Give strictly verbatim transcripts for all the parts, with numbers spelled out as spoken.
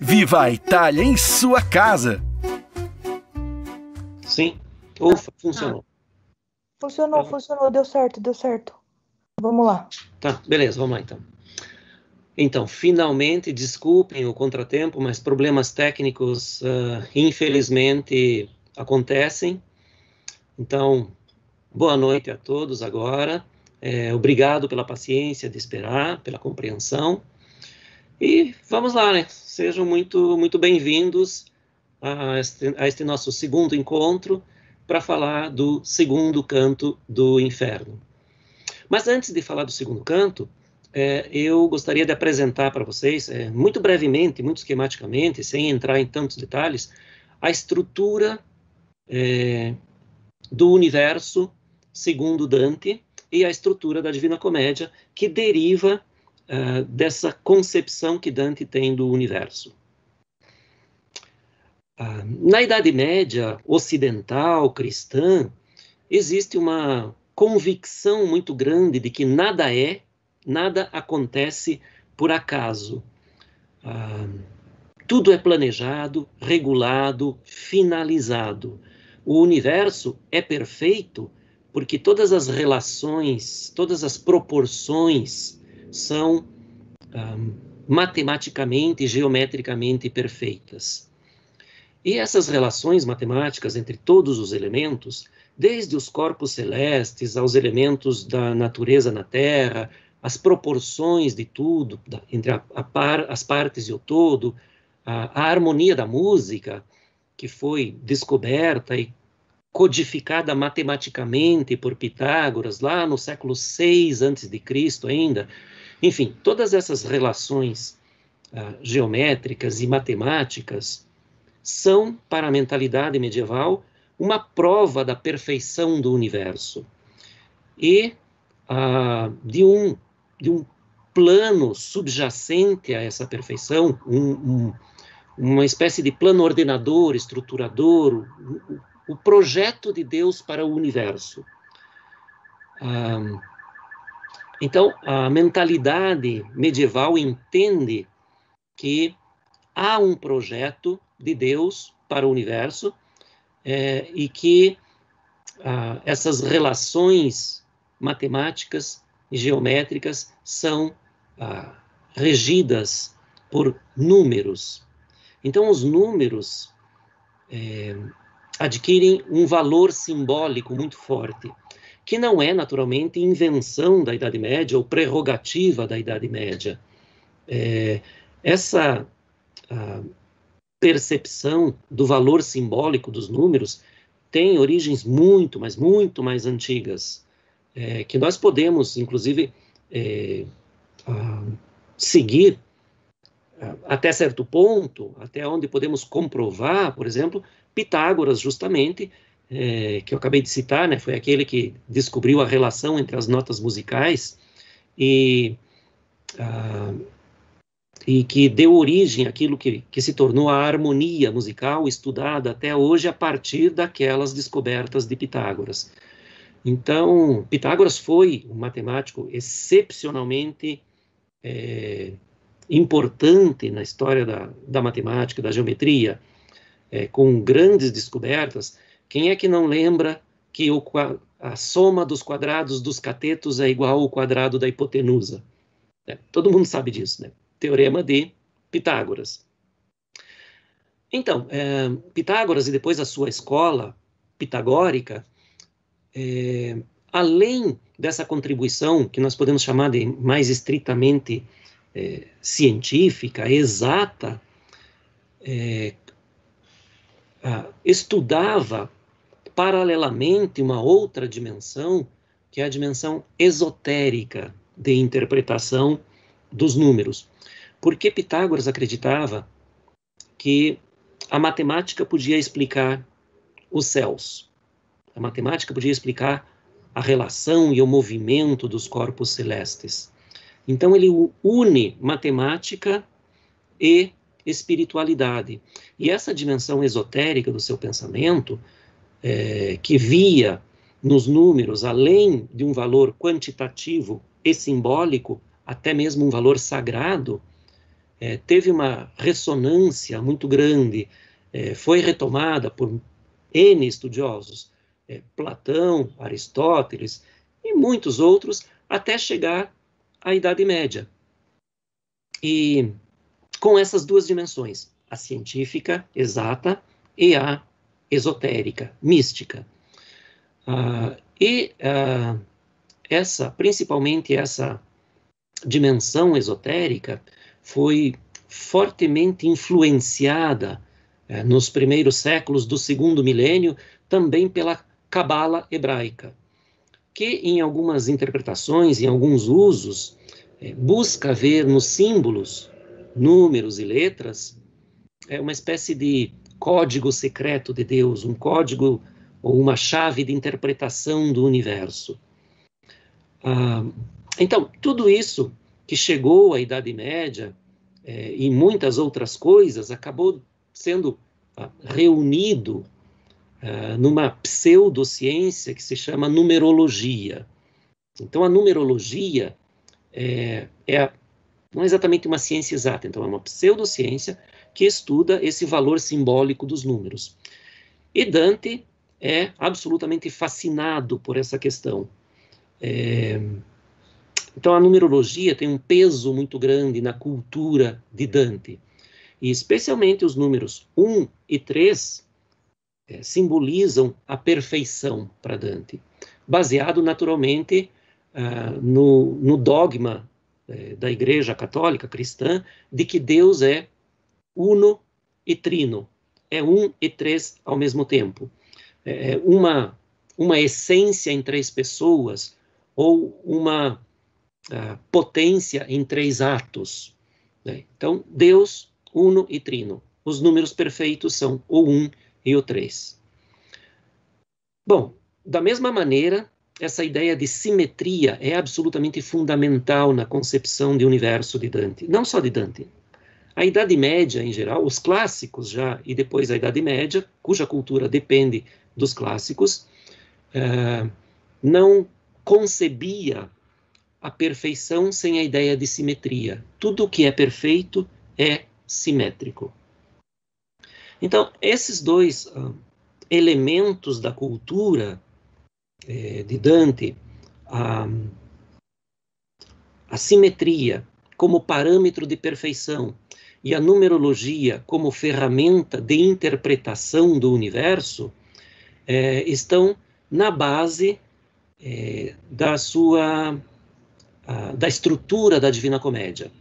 Viva a Itália em sua casa! Sim. Ufa, funcionou. Funcionou, funcionou, deu certo, deu certo. Vamos lá. Tá, beleza, vamos lá então. Então, finalmente, desculpem o contratempo, mas problemas técnicos, uh, infelizmente, acontecem. Então, boa noite a todos agora. É, obrigado pela paciência de esperar, pela compreensão. E vamos lá, né? Sejam muito, muito bem-vindos a este, a este nosso segundo encontro para falar do segundo canto do inferno. Mas antes de falar do segundo canto, é, eu gostaria de apresentar para vocês, é, muito brevemente, muito esquematicamente, sem entrar em tantos detalhes, a estrutura é, do universo segundo Dante e a estrutura da Divina Comédia, que deriva uh, dessa concepção que Dante tem do universo. Uh, na Idade Média ocidental, cristã, existe uma convicção muito grande de que nada é, nada acontece por acaso. Uh, tudo é planejado, regulado, finalizado. O universo é perfeito porque todas as relações, todas as proporções são um, matematicamente e geometricamente perfeitas. E essas relações matemáticas entre todos os elementos, desde os corpos celestes aos elementos da natureza na Terra, as proporções de tudo, da, entre a, a par, as partes e o todo, a, a harmonia da música, que foi descoberta e codificada matematicamente por Pitágoras, lá no século seis antes de Cristo ainda. Enfim, todas essas relações uh, geométricas e matemáticas são, para a mentalidade medieval, uma prova da perfeição do universo. E uh, de, um, de um plano subjacente a essa perfeição, um, um, uma espécie de plano ordenador, estruturador, o projeto de Deus para o universo. Ah, então, a mentalidade medieval entende que há um projeto de Deus para o universo é, e que ah, essas relações matemáticas e geométricas são ah, regidas por números. Então, os números é, adquirem um valor simbólico muito forte, que não é, naturalmente, invenção da Idade Média ou prerrogativa da Idade Média. É, essa a percepção do valor simbólico dos números tem origens muito, mas muito mais antigas, é, que nós podemos, inclusive, é, a, seguir a, até certo ponto, até onde podemos comprovar, por exemplo, Pitágoras, justamente, é, que eu acabei de citar, né, foi aquele que descobriu a relação entre as notas musicais e, ah, e que deu origem àquilo que, que se tornou a harmonia musical, estudada até hoje a partir daquelas descobertas de Pitágoras. Então, Pitágoras foi um matemático excepcionalmente é, importante na história da, da matemática, da geometria, É, com grandes descobertas. Quem é que não lembra que o, a soma dos quadrados dos catetos é igual ao quadrado da hipotenusa? É, todo mundo sabe disso, né? Teorema de Pitágoras. Então, é, Pitágoras e depois a sua escola pitagórica, é, além dessa contribuição que nós podemos chamar de mais estritamente é, científica, exata, é, Ah, estudava paralelamente uma outra dimensão, que é a dimensão esotérica de interpretação dos números. Porque Pitágoras acreditava que a matemática podia explicar os céus, a matemática podia explicar a relação e o movimento dos corpos celestes. Então ele une matemática e espiritualidade. E essa dimensão esotérica do seu pensamento, é, que via nos números, além de um valor quantitativo e simbólico, até mesmo um valor sagrado, é, teve uma ressonância muito grande, é, foi retomada por N estudiosos, é, Platão, Aristóteles e muitos outros, até chegar à Idade Média. E com essas duas dimensões, a científica, exata, e a esotérica, mística. Ah, e ah, essa, principalmente essa dimensão esotérica, foi fortemente influenciada eh, nos primeiros séculos do segundo milênio, também pela Cabala hebraica, que em algumas interpretações, em alguns usos, eh, busca ver nos símbolos, números e letras, é uma espécie de código secreto de Deus, um código ou uma chave de interpretação do universo. Ah, então, tudo isso que chegou à Idade Média eh, e muitas outras coisas acabou sendo ah, reunido ah, numa pseudociência que se chama numerologia. Então, a numerologia é, é a, não é exatamente uma ciência exata, então é uma pseudociência que estuda esse valor simbólico dos números. E Dante é absolutamente fascinado por essa questão. É, então, a numerologia tem um peso muito grande na cultura de Dante. E, especialmente, os números um e três é, simbolizam a perfeição para Dante, baseado, naturalmente, ah, no, no dogma é, da Igreja Católica Cristã de que Deus é uno e trino, é um e três ao mesmo tempo. É uma, uma essência em três pessoas, ou uma uh, potência em três atos. Né? Então, Deus, uno e trino. Os números perfeitos são o um e o três. Bom, da mesma maneira, essa ideia de simetria é absolutamente fundamental na concepção de universo de Dante. Não só de Dante. A Idade Média, em geral, os clássicos já, e depois a Idade Média, cuja cultura depende dos clássicos, uh, não concebia a perfeição sem a ideia de simetria. Tudo que é perfeito é simétrico. Então, esses dois uh, elementos da cultura eh, de Dante, a, a simetria como parâmetro de perfeição e a numerologia como ferramenta de interpretação do universo, eh, estão na base eh, da sua a, da estrutura da Divina Comédia.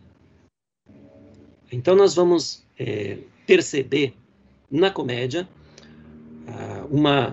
Então nós vamos eh, perceber na comédia a, uma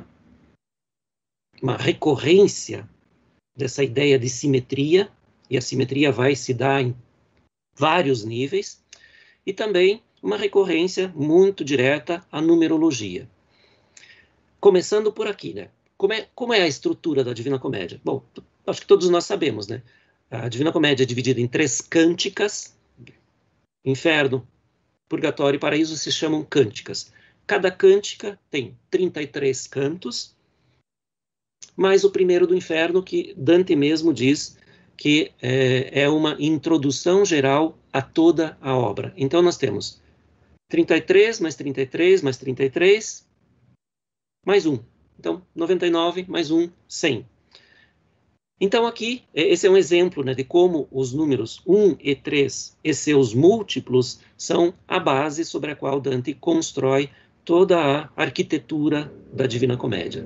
uma recorrência dessa ideia de simetria, e a simetria vai se dar em vários níveis, e também uma recorrência muito direta à numerologia. Começando por aqui, né? Como é, como é a estrutura da Divina Comédia? Bom, acho que todos nós sabemos, né? A Divina Comédia é dividida em três cânticas. Inferno, Purgatório e Paraíso se chamam cânticas. Cada cântica tem trinta e três cantos, mais o primeiro do Inferno, que Dante mesmo diz que é, é uma introdução geral a toda a obra. Então nós temos trinta e três, mais trinta e três, mais trinta e três, mais um. Então, noventa e nove, mais um, cem. Então aqui, esse é um exemplo, né, de como os números um e três e seus múltiplos são a base sobre a qual Dante constrói toda a arquitetura da Divina Comédia.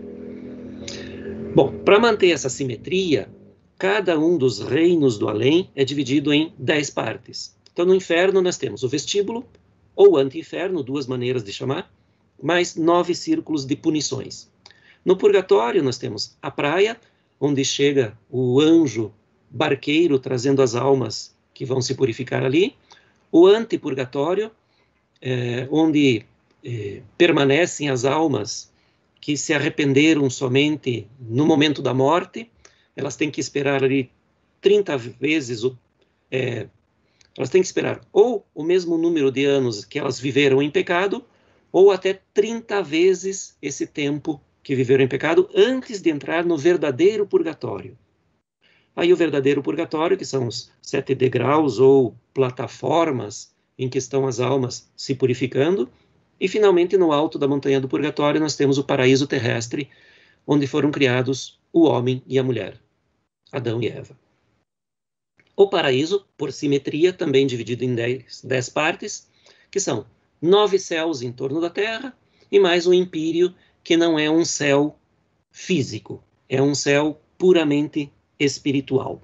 Bom, para manter essa simetria, cada um dos reinos do além é dividido em dez partes. Então, no inferno, nós temos o vestíbulo, ou anti-inferno, duas maneiras de chamar, mais nove círculos de punições. No purgatório, nós temos a praia, onde chega o anjo barqueiro trazendo as almas que vão se purificar ali. O antipurgatório, é, onde é, permanecem as almas que se arrependeram somente no momento da morte. Elas têm que esperar ali trinta vezes, o, é, elas têm que esperar ou o mesmo número de anos que elas viveram em pecado, ou até trinta vezes esse tempo que viveram em pecado, antes de entrar no verdadeiro purgatório. Aí o verdadeiro purgatório, que são os sete degraus ou plataformas em que estão as almas se purificando, e finalmente no alto da montanha do purgatório nós temos o paraíso terrestre, onde foram criados o homem e a mulher, Adão e Eva. O paraíso, por simetria, também dividido em dez, dez partes, que são nove céus em torno da Terra, e mais o empíreo, que não é um céu físico, é um céu puramente espiritual.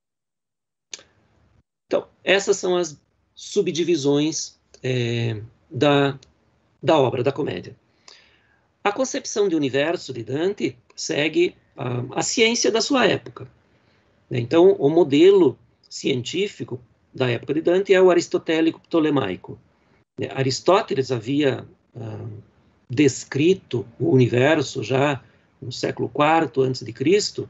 Então, essas são as subdivisões é, da, da obra, da comédia. A concepção de universo de Dante segue a, a ciência da sua época. Então, o modelo científico da época de Dante é o aristotélico ptolemaico. Aristóteles havia ah, descrito o universo já no século quarto antes de Cristo,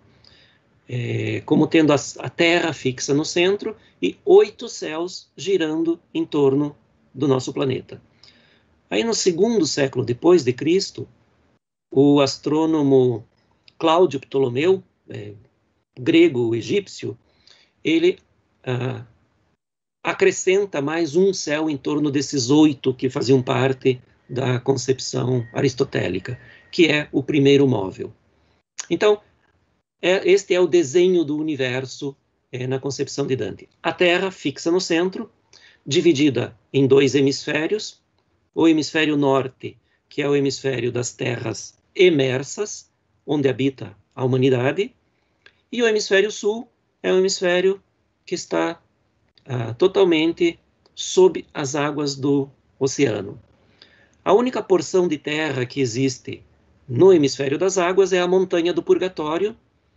é, como tendo a, a Terra fixa no centro e oito céus girando em torno do nosso planeta. Aí no segundo século depois de Cristo, o astrônomo Cláudio Ptolomeu, é, grego-egípcio, ele ah, acrescenta mais um céu em torno desses oito que faziam parte da concepção aristotélica, que é o primeiro móvel. Então, é, este é o desenho do universo é, na concepção de Dante. A Terra fixa no centro, dividida em dois hemisférios, o hemisfério norte, que é o hemisfério das terras emersas, onde habita a humanidade, e o hemisfério sul é o hemisfério que está ah, totalmente sob as águas do oceano. A única porção de terra que existe no hemisfério das águas é a montanha do purgatório,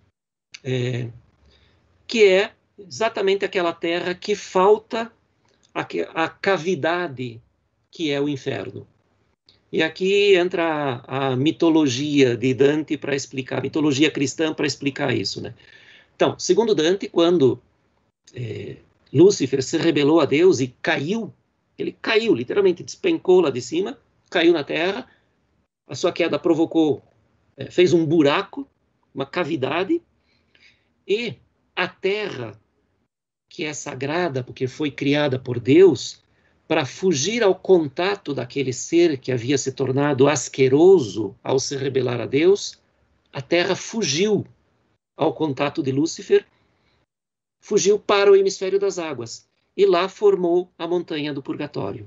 é, que é exatamente aquela terra que falta a, a cavidade que é o inferno. E aqui entra a, a mitologia de Dante para explicar, a mitologia cristã para explicar isso, né? Então, segundo Dante, quando é, Lúcifer se rebelou a Deus e caiu, ele caiu, literalmente despencou lá de cima, caiu na terra, a sua queda provocou, é, fez um buraco, uma cavidade, e a terra, que é sagrada porque foi criada por Deus, para fugir ao contato daquele ser que havia se tornado asqueroso ao se rebelar a Deus, a terra fugiu ao contato de Lúcifer, fugiu para o hemisfério das águas, e lá formou a montanha do purgatório.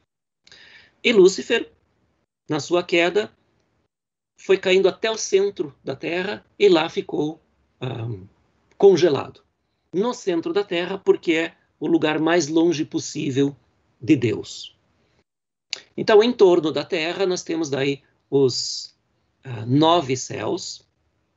E Lúcifer, na sua queda, foi caindo até o centro da Terra, e lá ficou ah, congelado. No centro da Terra, porque é o lugar mais longe possível de Deus. Então, em torno da Terra, nós temos daí os ah, nove céus,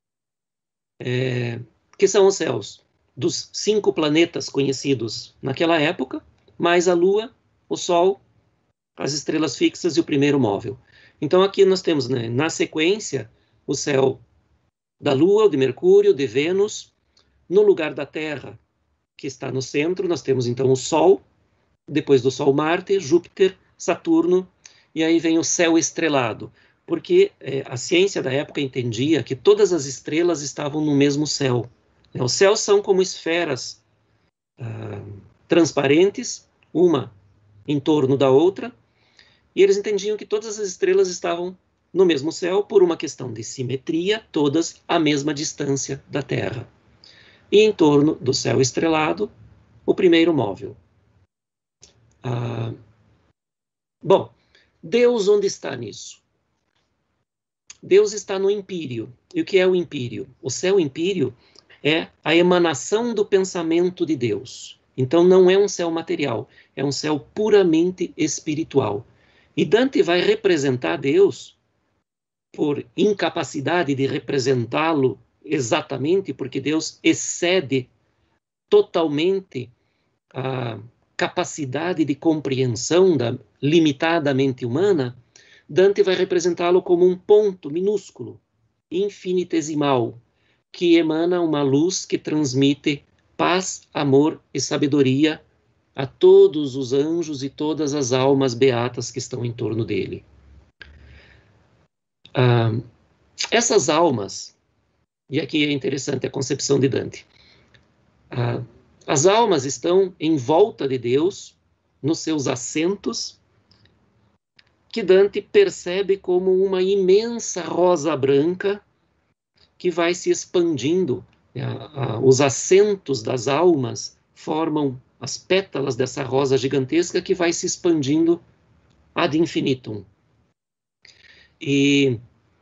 é, que são os céus dos cinco planetas conhecidos naquela época, mais a Lua, o Sol, as estrelas fixas e o primeiro móvel. Então, aqui nós temos, né, na sequência, o céu da Lua, de Mercúrio, de Vênus. No lugar da Terra, que está no centro, nós temos então o Sol, depois do Sol Marte, Júpiter, Saturno, e aí vem o céu estrelado, porque é, a ciência da época entendia que todas as estrelas estavam no mesmo céu. Os céus são como esferas ah, transparentes, uma em torno da outra, e eles entendiam que todas as estrelas estavam no mesmo céu por uma questão de simetria, todas à mesma distância da Terra. E em torno do céu estrelado, o primeiro móvel. Ah, bom, Deus onde está nisso? Deus está no empírio. E o que é o empírio? O céu empírio é a emanação do pensamento de Deus. Então não é um céu material, é um céu puramente espiritual. E Dante vai representar Deus por incapacidade de representá-lo exatamente, porque Deus excede totalmente a capacidade de compreensão da limitada mente humana. Dante vai representá-lo como um ponto minúsculo, infinitesimal, que emana uma luz que transmite paz, amor e sabedoria a todos os anjos e todas as almas beatas que estão em torno dele. Ah, essas almas, e aqui é interessante a concepção de Dante, ah, as almas estão em volta de Deus, nos seus assentos, que Dante percebe como uma imensa rosa branca que vai se expandindo. Os assentos das almas formam as pétalas dessa rosa gigantesca que vai se expandindo ad infinitum. E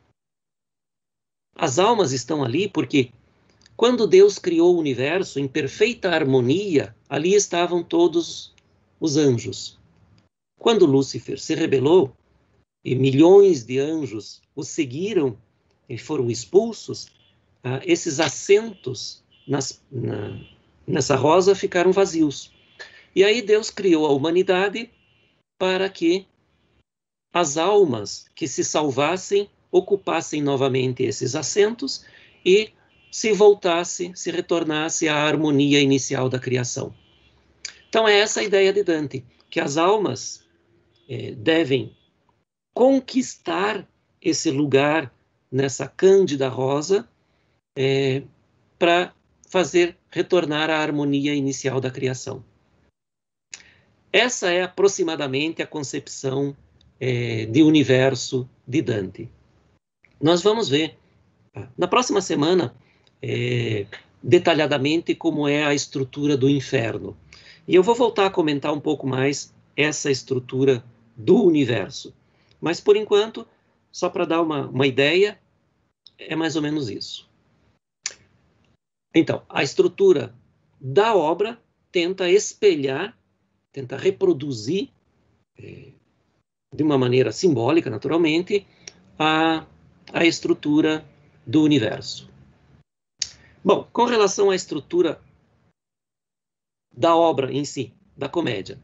as almas estão ali porque, quando Deus criou o universo em perfeita harmonia, ali estavam todos os anjos. Quando Lúcifer se rebelou, e milhões de anjos o seguiram e foram expulsos, ah, esses assentos nas, na, nessa rosa ficaram vazios. E aí Deus criou a humanidade para que as almas que se salvassem ocupassem novamente esses assentos e se voltasse, se retornasse à harmonia inicial da criação. Então é essa a ideia de Dante, que as almas eh, devem conquistar esse lugar nessa cândida rosa é, para fazer retornar à harmonia inicial da criação. Essa é aproximadamente a concepção é, de universo de Dante. Nós vamos ver na próxima semana é, detalhadamente como é a estrutura do inferno. E eu vou voltar a comentar um pouco mais essa estrutura do universo. Mas, por enquanto, só para dar uma, uma ideia, é mais ou menos isso. Então, a estrutura da obra tenta espelhar, tenta reproduzir, é, de uma maneira simbólica, naturalmente, a, a estrutura do universo. Bom, com relação à estrutura da obra em si, da comédia,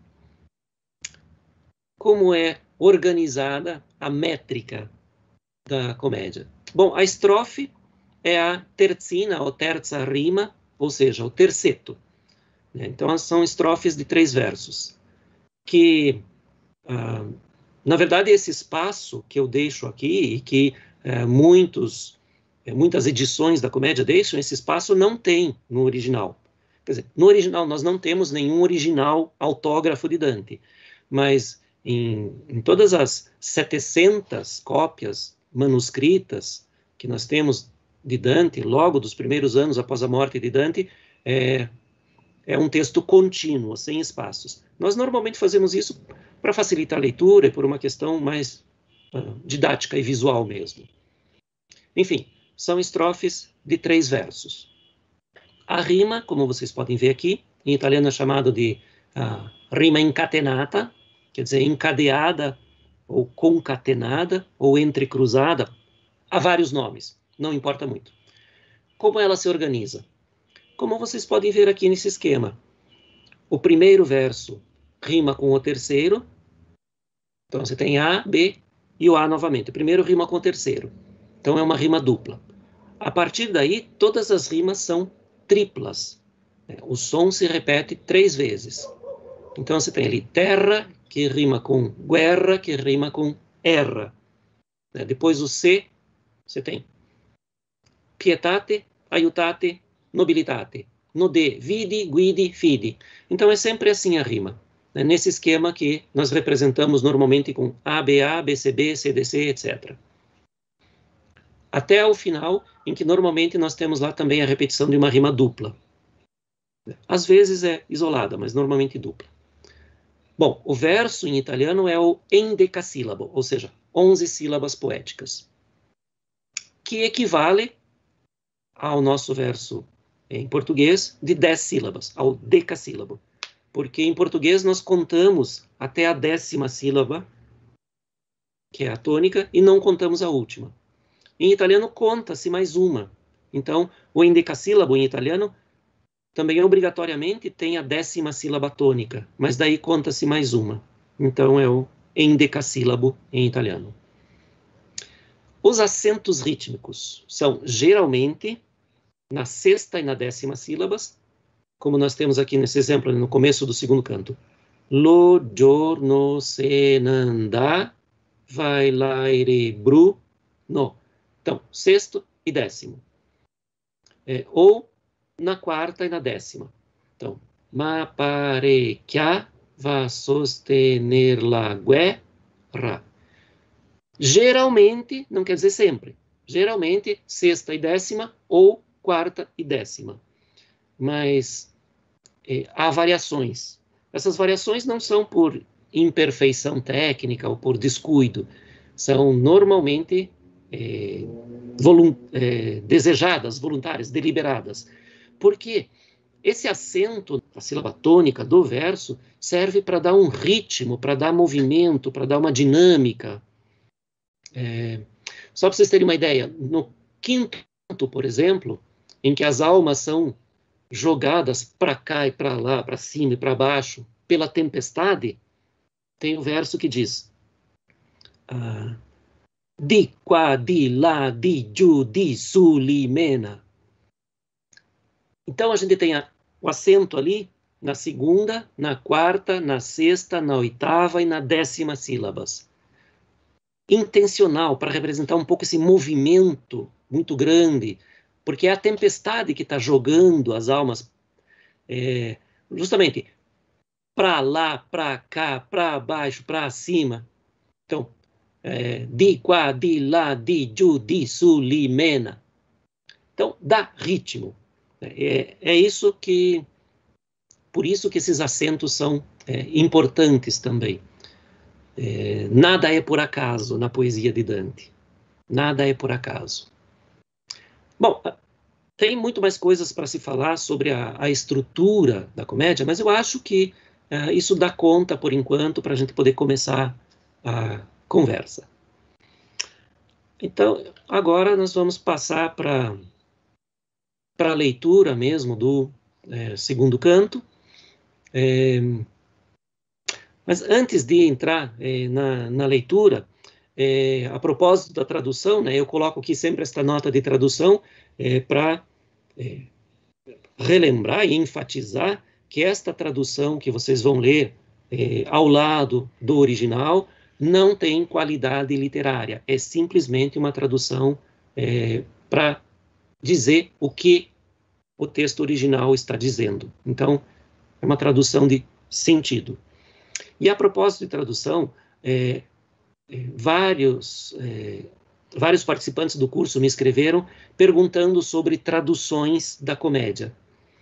como é organizada a métrica da comédia? Bom, a estrofe é a terzina, ou terza rima, ou seja, o terceto. Então, são estrofes de três versos, que, ah, na verdade, esse espaço que eu deixo aqui, e que eh, muitos, eh, muitas edições da comédia deixam, esse espaço não tem no original. Quer dizer, no original nós não temos nenhum original autógrafo de Dante, mas Em, em todas as setecentas cópias manuscritas que nós temos de Dante, logo dos primeiros anos após a morte de Dante, é, é um texto contínuo, sem espaços. Nós normalmente fazemos isso para facilitar a leitura e por uma questão mais uh, didática e visual mesmo. Enfim, são estrofes de três versos. A rima, como vocês podem ver aqui, em italiano é chamado de uh, rima incatenata, quer dizer, encadeada, ou concatenada, ou entrecruzada, há vários nomes, não importa muito. Como ela se organiza? Como vocês podem ver aqui nesse esquema, o primeiro verso rima com o terceiro, então você tem A, B e o A novamente. O primeiro rima com o terceiro, então é uma rima dupla. A partir daí, todas as rimas são triplas. O som se repete três vezes. Então você tem ali terra, que rima com guerra, que rima com erra. Depois o C, você tem pietate, aiutate, nobilitate. No D, vidi, guidi, fidi. Então é sempre assim a rima, né? Nesse esquema que nós representamos normalmente com A, B, A, B, C, B, C, D, C, etcétera. Até o final, em que normalmente nós temos lá também a repetição de uma rima dupla. Às vezes é isolada, mas normalmente dupla. Bom, o verso em italiano é o endecassílabo, ou seja, onze sílabas poéticas, que equivale ao nosso verso em português de dez sílabas, ao decassílabo. Porque em português nós contamos até a décima sílaba, que é a tônica, e não contamos a última. Em italiano conta-se mais uma. Então, o endecassílabo em italiano também obrigatoriamente tem a décima sílaba tônica, mas daí conta-se mais uma. Então é o endecassílabo em italiano. Os acentos rítmicos são geralmente na sexta e na décima sílabas, como nós temos aqui nesse exemplo, no começo do segundo canto. Lo giorno se n'andà, vai l'aire bru, no. Então, sexto e décimo. É, ou na quarta e na décima. Então, ma pare che va a sostener la guerra. Geralmente, não quer dizer sempre, geralmente sexta e décima ou quarta e décima. Mas eh, há variações. Essas variações não são por imperfeição técnica ou por descuido, são normalmente eh, volun eh, desejadas, voluntárias, deliberadas. Porque esse acento, a sílaba tônica do verso, serve para dar um ritmo, para dar movimento, para dar uma dinâmica. É, só para vocês terem uma ideia, no quinto canto, por exemplo, em que as almas são jogadas para cá e para lá, para cima e para baixo, pela tempestade, tem o verso que diz ah, di qua, di lá, di giù, di su, li, mena. Então a gente tem a, o acento ali na segunda, na quarta, na sexta, na oitava e na décima sílabas. Intencional, para representar um pouco esse movimento muito grande, porque é a tempestade que está jogando as almas é, justamente para lá, para cá, para baixo, para cima. Então, é, di qua, di lá, di giù, di su, li, mena. Então, dá ritmo. É, é isso que, por isso que esses acentos são é, importantes também. É, nada é por acaso na poesia de Dante. Nada é por acaso. Bom, tem muito mais coisas para se falar sobre a, a estrutura da comédia, mas eu acho que uh, isso dá conta, por enquanto, para a gente poder começar a conversa. Então, agora nós vamos passar para a leitura mesmo do é, segundo canto. É, mas antes de entrar é, na, na leitura, é, a propósito da tradução, né, eu coloco aqui sempre esta nota de tradução é, para é, relembrar e enfatizar que esta tradução que vocês vão ler é, ao lado do original não tem qualidade literária, é simplesmente uma tradução é, para dizer o que o texto original está dizendo. Então, é uma tradução de sentido. E a propósito de tradução, é, é, vários, é, vários participantes do curso me escreveram perguntando sobre traduções da comédia.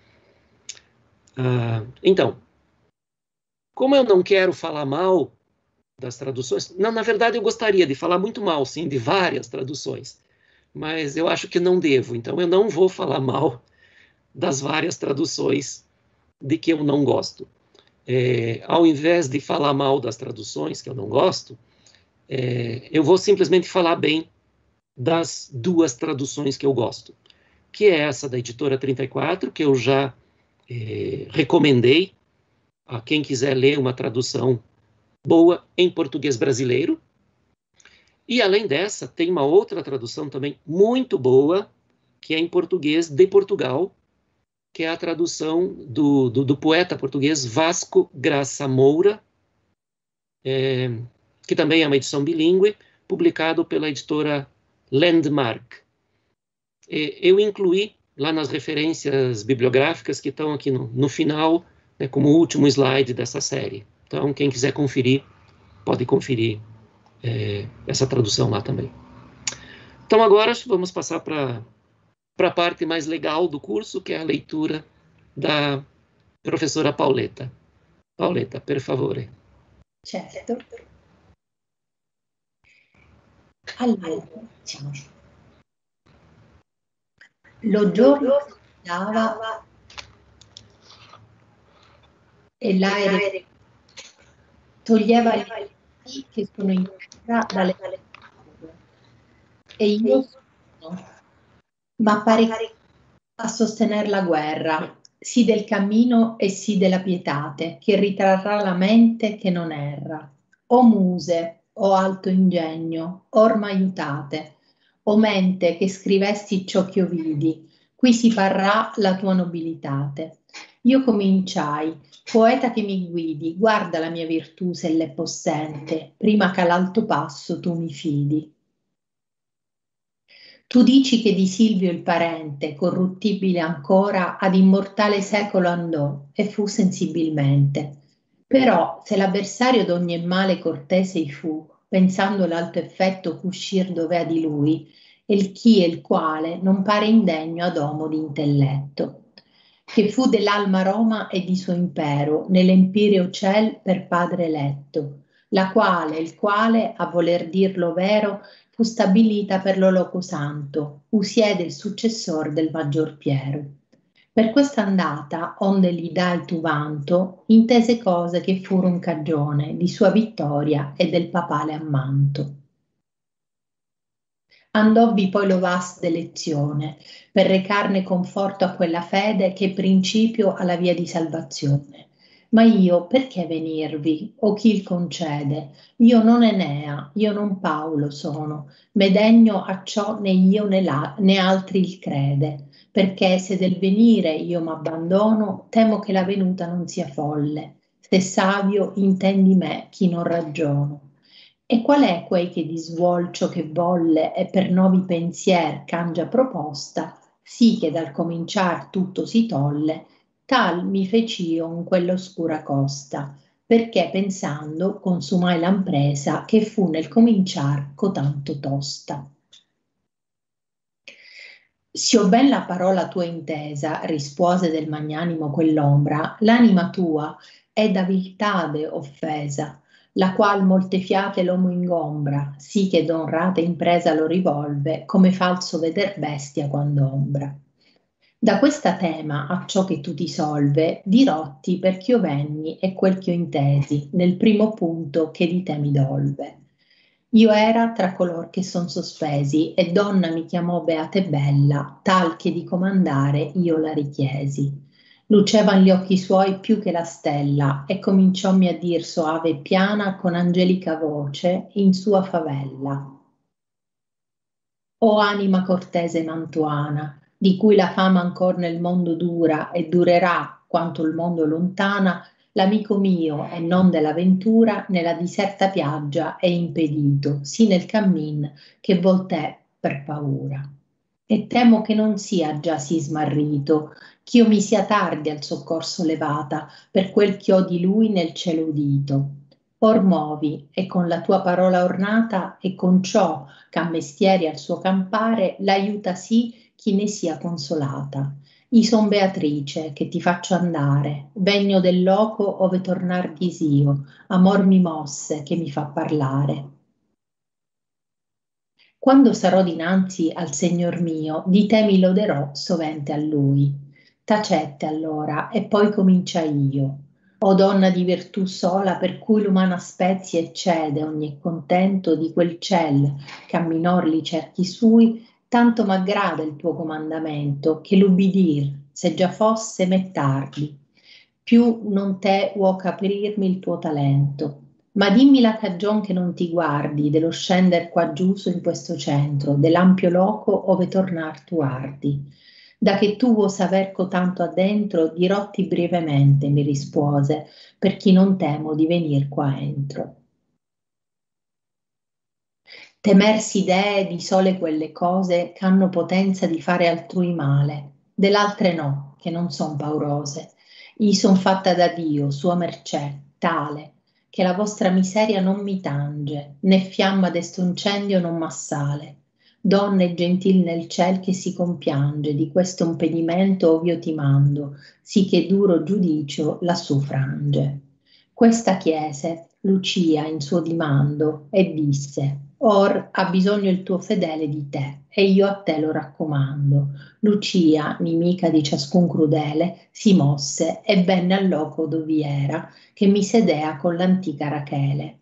Ah, então, como eu não quero falar mal das traduções, não, na verdade eu gostaria de falar muito mal, sim, de várias traduções, mas eu acho que não devo, então eu não vou falar mal das várias traduções de que eu não gosto. É, ao invés de falar mal das traduções que eu não gosto, é, eu vou simplesmente falar bem das duas traduções que eu gosto, que é essa da Editora trinta e quatro, que eu já é, recomendei a quem quiser ler uma tradução boa em português brasileiro. E, além dessa, tem uma outra tradução também muito boa, que é em português de Portugal, que é a tradução do, do, do poeta português Vasco Graça Moura, é, que também é uma edição bilíngue, publicado pela editora Landmark. É, eu incluí lá nas referências bibliográficas que estão aqui no, no final, né, como último slide dessa série. Então, quem quiser conferir, pode conferir é, essa tradução lá também. Então, agora vamos passar para para a parte mais legal do curso, que é a leitura da professora Paoletta. Paoletta, per favore. Certo. Allora, diciamo. Lo giorno andava e l'aereo toglieva gli occhi che sono in terra dalle palle. E io sono ma pare a sostenere la guerra, sì del cammino e sì della pietate, che ritrarrà la mente che non erra. O muse, o alto ingegno, orma aiutate, o mente che scrivesti ciò che io vidi, qui si parrà la tua nobilitate. Io cominciai, poeta che mi guidi, guarda la mia virtù se l'è possente, prima che all'alto passo tu mi fidi. Tu dici che di Silvio il parente, corruttibile ancora, ad immortale secolo andò e fu sensibilmente. Però se l'avversario d'ogni male cortese fu, pensando l'alto effetto c'uscir dovea di lui, il chi e il quale non pare indegno ad uomo di intelletto, che fu dell'alma Roma e di suo impero, nell'empireo ciel per padre eletto, la quale, il quale, a voler dirlo vero, fu stabilita per lo loco santo, usiede il successor del maggior Piero. Per questa andata, onde gli dai tu vanto, intese cose che furono cagione di sua vittoria e del papale ammanto. Andovvi poi lo vaste lezione, per recarne conforto a quella fede che è principio alla via di salvazione. Ma io perché venirvi, o chi il concede? Io non Enea, io non Paolo sono, me degno a ciò né io né, la, né altri il crede, perché se del venire io m'abbandono, temo che la venuta non sia folle. Se savio intendi me chi non ragiono. E qual è quei che di svolcio che volle e per novi pensier cangia proposta, sì che dal cominciar tutto si tolle, tal mi fec'io in quell'oscura costa, perché pensando consumai l'ampresa che fu nel cominciar cotanto tosta. S'io ben la parola tua intesa, rispose del magnanimo quell'ombra, l'anima tua è da viltade offesa, la qual molte fiate l'uomo ingombra, sì che d'onrata impresa lo rivolve, come falso veder bestia quand'ombra. Da questa tema, a ciò che tu ti solve, dirotti perch'io venni e quel ch'io intesi, nel primo punto che di te mi dolve. Io era tra color che son sospesi, e donna mi chiamò beata e bella, tal che di comandare io la richiesi. Lucevan gli occhi suoi più che la stella, e cominciommi a dir soave e piana con angelica voce in sua favella. O anima cortese e mantuana, di cui la fama ancor nel mondo dura e durerà quanto il mondo lontana, l'amico mio e non della ventura nella diserta piaggia è impedito, sì nel cammin che voltè per paura. E temo che non sia già sì smarrito, ch'io mi sia tardi al soccorso levata, per quel che ho di lui nel cielo udito. Or movi, e con la tua parola ornata, e con ciò ch'a mestieri al suo campare, l'aiuta sì chi ne sia consolata. I son Beatrice, che ti faccio andare, vegno del loco ove tornar disio, amor mi mosse che mi fa parlare. Quando sarò dinanzi al Signor mio, di te mi loderò sovente a Lui. Tacette allora, e poi comincia io. O donna di virtù sola, per cui l'umana spezie eccede ogni contento di quel ciel che a minor li cerchi sui, tanto m'aggrada il tuo comandamento, che l'ubbidir, se già fosse m'è tardi. Più non te uoc aprirmi il tuo talento. Ma dimmi la cagion che non ti guardi dello scender qua giuso in questo centro, dell'ampio loco ove tornar tu ardi. Da che tu vuoi saper cotanto addentro, dirotti brevemente, mi rispose, per chi non temo di venir qua entro. Temersi idee di sole quelle cose ch'hanno potenza di fare altrui male, dell'altre no, che non son paurose. I son fatta da Dio, sua mercè, tale, che la vostra miseria non mi tange, né fiamma d'esto incendio non m'assale. Donne gentil nel ciel che si compiange di questo impedimento ov'io ti mando, sì che duro giudicio lassù frange. Questa chiese Lucia in suo dimando e disse: Or ha bisogno il tuo fedele di te, e io a te lo raccomando. Lucia, nemica di ciascun crudele, si mosse e venne al loco dove era, che mi sedea con l'antica Rachele.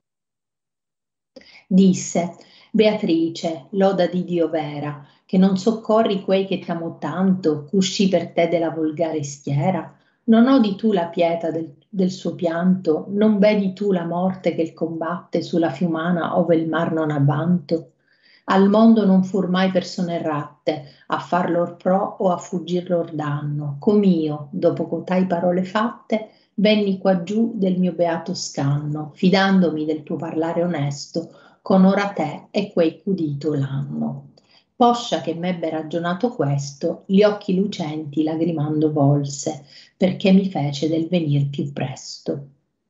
Disse: Beatrice, loda di Dio vera, che non soccorri quei che t'amo tanto, c'uscì per te della volgare schiera. Non odi tu la pietà del, del suo pianto, non vedi tu la morte che il combatte sulla fiumana ove il mar non ha vanto? Al mondo non fur mai persone erratte, a far lor pro o a fuggir lor danno, com'io, dopo cotai parole fatte, venni qua giù del mio beato scanno, fidandomi del tuo parlare onesto, con ora te e quei ch'udito l'hanno. Poscia che m'ebbe ragionato questo, gli occhi lucenti lagrimando volse, perché mi fece del venir più presto.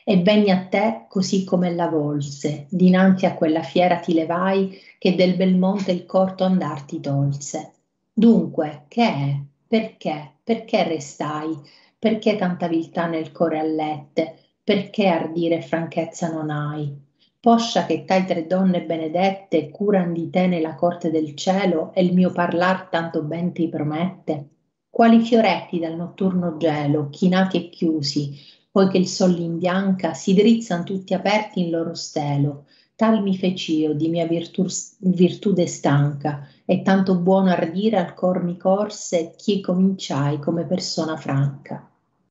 e venni a te così come la volse, dinanzi a quella fiera ti levai che del bel monte il corto andar ti tolse. Dunque, che è? Perché? Perché restai? Perché tanta viltà nel core allette? Perché ardire e franchezza non hai? Poscia che tai tre donne benedette curan di te nella corte del cielo e il mio parlar tanto ben ti promette? Quali fioretti dal notturno gelo, chinati e chiusi, poi che il sol li imbianca, si drizzan tutti aperti in loro stelo. Tal mi fec'io di mia virtù, virtude stanca, e tanto buono ardire al cor mi corse, ch'io cominciai come persona franca.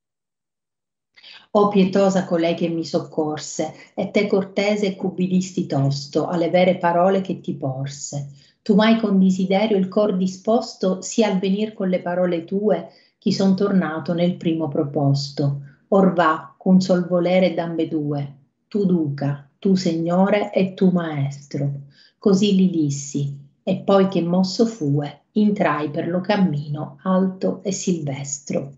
O pietosa colei che mi soccorse, e te cortese cubbilisti tosto alle vere parole che ti porse. Tu mai con desiderio il cor disposto sia al venir con le parole tue, chi son tornato nel primo proposto. Or va, con sol volere d'ambedue, tu duca, tu signore e tu maestro. Così li dissi, e poi che mosso fue, intrai per lo cammino alto e silvestro.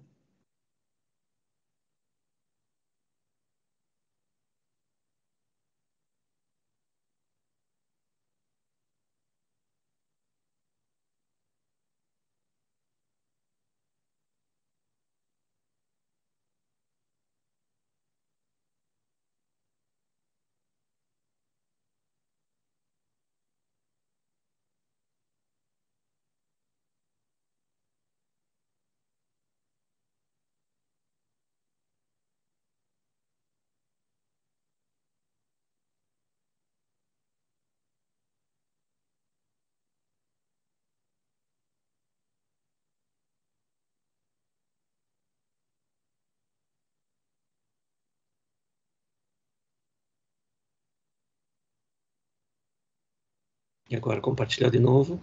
E agora compartilhar de novo.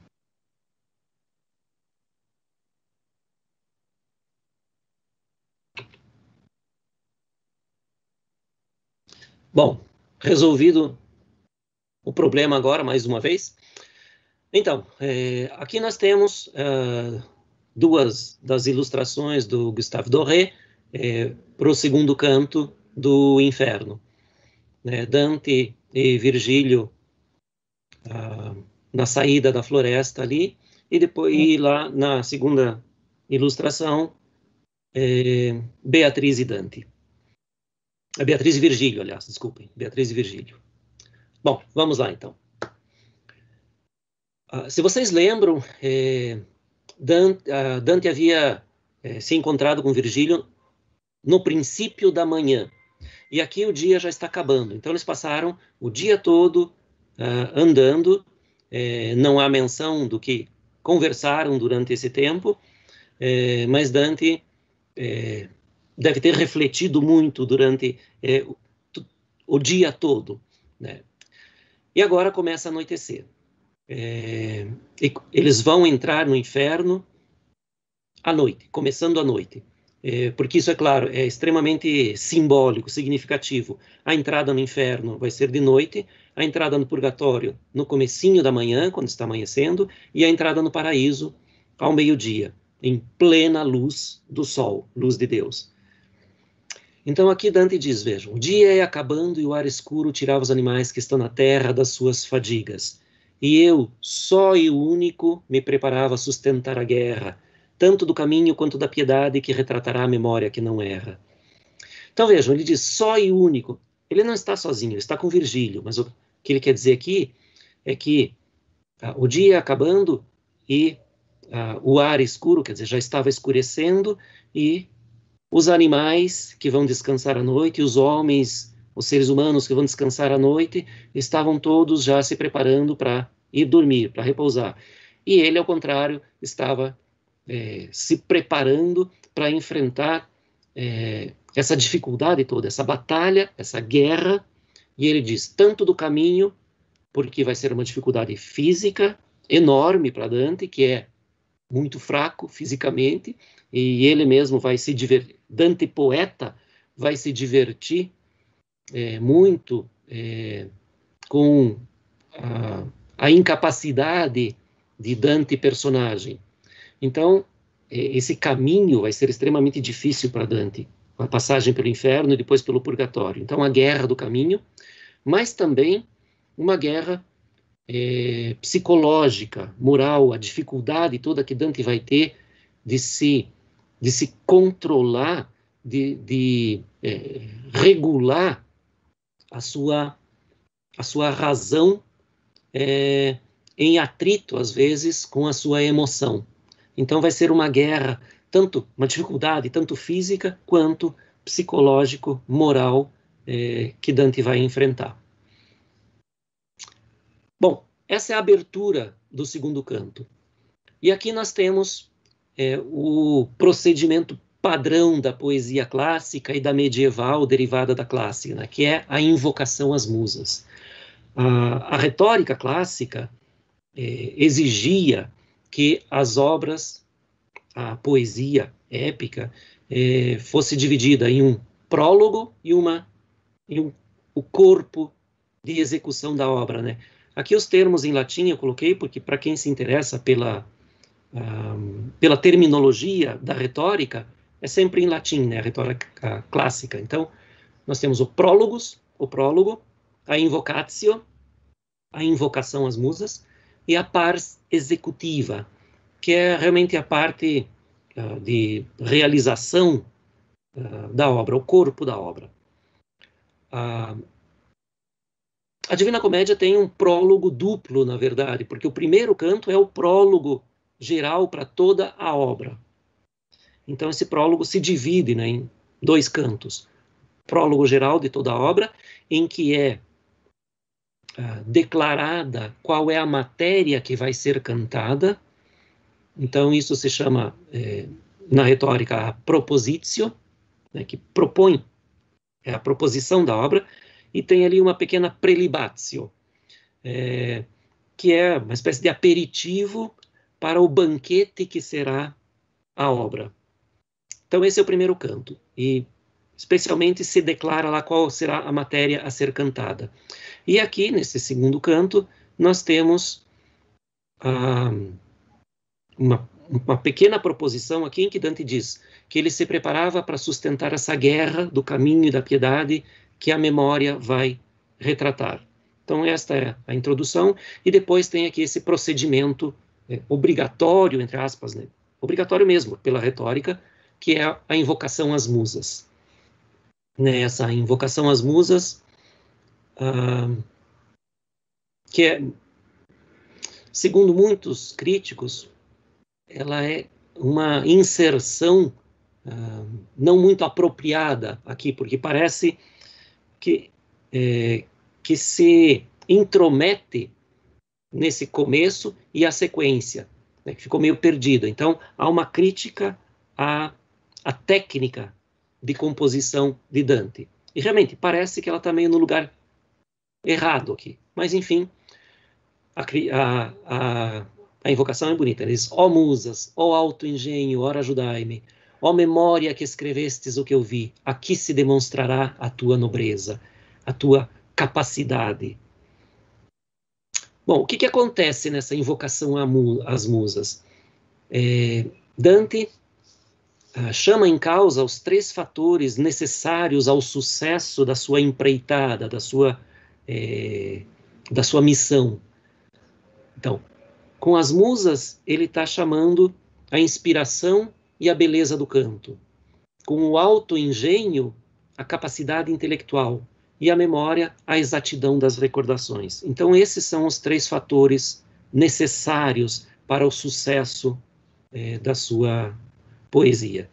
Bom, resolvido o problema agora, mais uma vez. Então, é, aqui nós temos é, duas das ilustrações do Gustave Doré é, para o segundo canto do Inferno. Né? Dante e Virgílio ah, na saída da floresta ali, e depois e lá na segunda ilustração, é, Beatriz e Dante. Beatriz e Virgílio, aliás, desculpem, Beatriz e Virgílio. Bom, vamos lá então. Uh, se vocês lembram, é, Dante, uh, Dante havia é, se encontrado com Virgílio no princípio da manhã, e aqui o dia já está acabando, então eles passaram o dia todo uh, andando, é, não há menção do que conversaram durante esse tempo, é, mas Dante é, deve ter refletido muito durante é, o, o dia todo, né? E agora começa a anoitecer. É, eles vão entrar no inferno à noite, começando à noite, é, porque isso, é claro, é extremamente simbólico, significativo. A entrada no inferno vai ser de noite, a entrada no purgatório no comecinho da manhã, quando está amanhecendo, e a entrada no paraíso ao meio-dia, em plena luz do sol, luz de Deus. Então aqui Dante diz, vejam, o dia ia acabando e o ar escuro tirava os animais que estão na terra das suas fadigas. E eu, só e único, me preparava a sustentar a guerra, tanto do caminho quanto da piedade que retratará a memória que não erra. Então vejam, ele diz só e único. Ele não está sozinho, ele está com Virgílio, mas o que ele quer dizer aqui é que ah, o dia ia acabando e ah, o ar escuro, quer dizer, já estava escurecendo, e os animais que vão descansar à noite, os homens, os seres humanos que vão descansar à noite, estavam todos já se preparando para ir dormir, para repousar. E ele, ao contrário, estava é, se preparando para enfrentar é, essa dificuldade toda, essa batalha, essa guerra. E ele diz, tanto do caminho, porque vai ser uma dificuldade física enorme para Dante, que é muito fraco fisicamente, e ele mesmo vai se divertir, Dante poeta vai se divertir é, muito é, com a, a incapacidade de Dante personagem. Então, é, esse caminho vai ser extremamente difícil para Dante. a passagem pelo inferno e depois pelo purgatório. Então, a guerra do caminho, mas também uma guerra é, psicológica, moral, a dificuldade toda que Dante vai ter de se, de se controlar, de, de é, regular a sua, a sua razão é, em atrito, às vezes, com a sua emoção. Então vai ser uma guerra, tanto uma dificuldade, tanto física, quanto psicológico, moral, é, que Dante vai enfrentar. Bom, essa é a abertura do segundo canto. E aqui nós temos é, o procedimento padrão da poesia clássica e da medieval derivada da clássica, né, que é a invocação às musas. A, a retórica clássica é, exigia que as obras, a poesia épica, é, fosse dividida em um prólogo e, uma, e um, o corpo de execução da obra, né? Aqui os termos em latim eu coloquei porque, para quem se interessa pela, um, pela terminologia da retórica, é sempre em latim, né? A retórica clássica. Então, nós temos o prólogos, o prólogo, a invocatio, a invocação às musas, e a pars executiva, que é realmente a parte uh, de realização uh, da obra, o corpo da obra. Uh, a Divina Comédia tem um prólogo duplo, na verdade, porque o primeiro canto é o prólogo geral para toda a obra. Então, esse prólogo se divide, né, em dois cantos. Prólogo geral de toda a obra, em que é uh, declarada qual é a matéria que vai ser cantada. Então, isso se chama, eh, na retórica, a propositio, né, que propõe, é a proposição da obra, e tem ali uma pequena prelibatio, é, que é uma espécie de aperitivo para o banquete que será a obra. Então, esse é o primeiro canto, e especialmente se declara lá qual será a matéria a ser cantada. E aqui, nesse segundo canto, nós temos a... Uma, uma pequena proposição aqui em que Dante diz que ele se preparava para sustentar essa guerra do caminho e da piedade que a memória vai retratar. Então, esta é a introdução, e depois tem aqui esse procedimento é, obrigatório, entre aspas, né? Obrigatório mesmo, pela retórica, que é a invocação às musas. Nessa invocação às musas, ah, que é, segundo muitos críticos, ela é uma inserção uh, não muito apropriada aqui, porque parece que, é, que se intromete nesse começo e a sequência, né, que ficou meio perdida. Então, há uma crítica à, à técnica de composição de Dante. E realmente, parece que ela está meio no lugar errado aqui. Mas, enfim, a... a, a A invocação é bonita. Ele diz: ó musas, ó alto engenho, ora ajudai-me. Ó memória que escrevestes o que eu vi, aqui se demonstrará a tua nobreza, a tua capacidade. Bom, o que, que acontece nessa invocação às musas? É, Dante ah, chama em causa os três fatores necessários ao sucesso da sua empreitada, da sua, é, da sua missão. Então, com as musas, ele está chamando a inspiração e a beleza do canto. Com o alto engenho, a capacidade intelectual. E a memória, a exatidão das recordações. Então, esses são os três fatores necessários para o sucesso é, da sua poesia.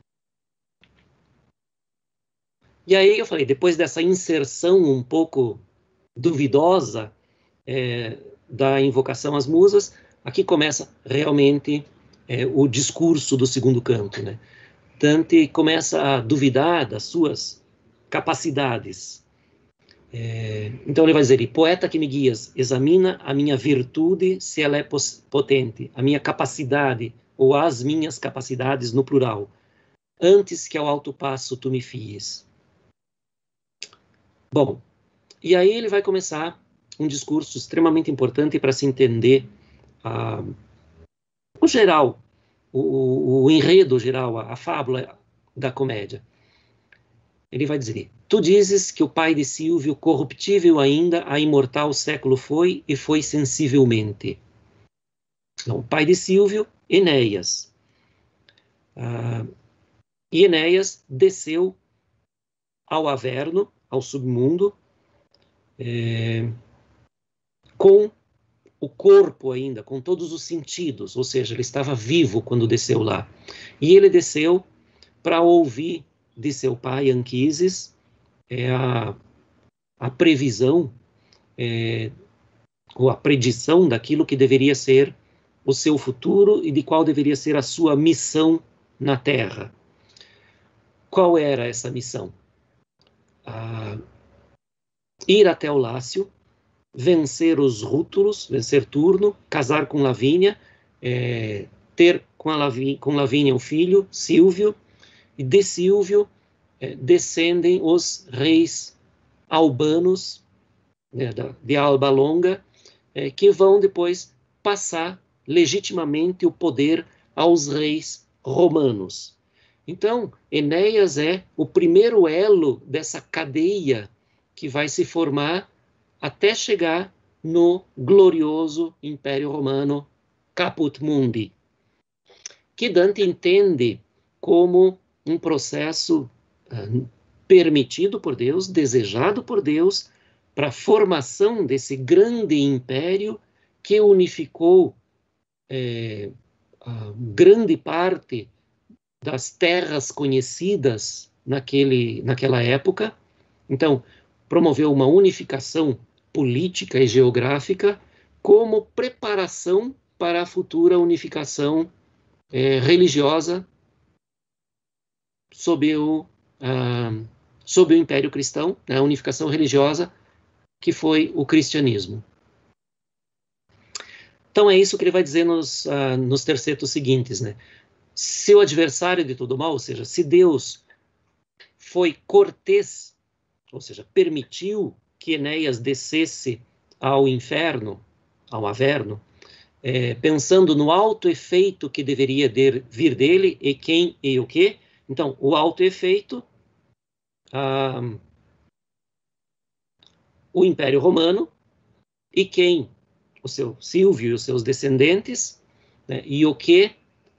E aí eu falei, depois dessa inserção um pouco duvidosa, é, da invocação às musas, aqui começa realmente é, o discurso do segundo canto, né? Dante começa a duvidar das suas capacidades. É, então ele vai dizer, poeta que me guias, examina a minha virtude se ela é potente, a minha capacidade, ou as minhas capacidades no plural, antes que ao alto passo tu me fies. Bom, e aí ele vai começar um discurso extremamente importante para se entender uh, o geral, o, o, o enredo geral, a, a fábula da comédia. ele vai dizer: tu dizes que o pai de Sílvio, corruptível ainda, a imortal século foi, e foi sensivelmente. Então, o pai de Sílvio, Enéas. Ah, e Enéas desceu ao Averno, ao submundo, é, com o corpo ainda, com todos os sentidos, ou seja, ele estava vivo quando desceu lá. E ele desceu para ouvir de seu pai Anquises é, a, a previsão, é, ou a predição daquilo que deveria ser o seu futuro e de qual deveria ser a sua missão na Terra. Qual era essa missão? Ah, ir até o Lácio, vencer os Rútulos, vencer Turno, casar com Lavínia, é, ter com, a Laví, com Lavínia um filho, Sílvio, e de Sílvio é, descendem os reis albanos, né, de Alba Longa, é, que vão depois passar legitimamente o poder aos reis romanos. Então, Enéas é o primeiro elo dessa cadeia que vai se formar até chegar no glorioso Império Romano Caput Mundi, que Dante entende como um processo uh, permitido por Deus, desejado por Deus, para a formação desse grande império que unificou é, a grande parte das terras conhecidas naquele, naquela época. Então, promoveu uma unificação política e geográfica como preparação para a futura unificação é, religiosa sob o, uh, sob o Império Cristão, né, a unificação religiosa que foi o cristianismo. Então é isso que ele vai dizer nos, uh, nos tercetos seguintes, né? Se o adversário de todo mal, ou seja, se Deus foi cortês, ou seja, permitiu que Enéas descesse ao inferno, ao Averno, é, pensando no alto efeito que deveria der, vir dele, e quem e o quê. Então, o alto efeito, ah, o Império Romano, e quem? O seu Sílvio e os seus descendentes, né, e o que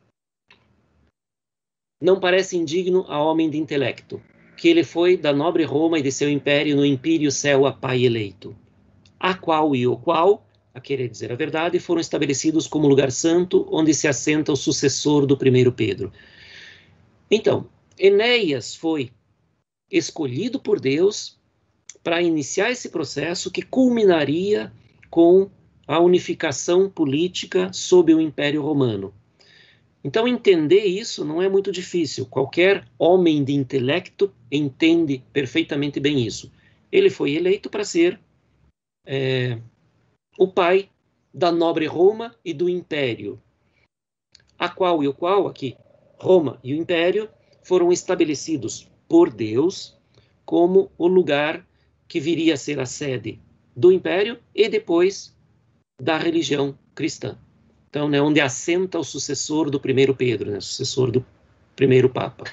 não parece indigno a homem de intelecto, que ele foi da nobre Roma e de seu império no império céu a pai eleito, a qual e o qual, a querer dizer a verdade, foram estabelecidos como lugar santo, onde se assenta o sucessor do primeiro Pedro. Então, Enéas foi escolhido por Deus para iniciar esse processo que culminaria com a unificação política sob o Império Romano. Então, entender isso não é muito difícil. Qualquer homem de intelecto entende perfeitamente bem isso. Ele foi eleito para ser é, o pai da nobre Roma e do Império, a qual e o qual, aqui, Roma e o Império, foram estabelecidos por Deus como o lugar que viria a ser a sede do Império e depois da religião cristã. Então, né, onde assenta o sucessor do primeiro Pedro, né, sucessor do primeiro Papa.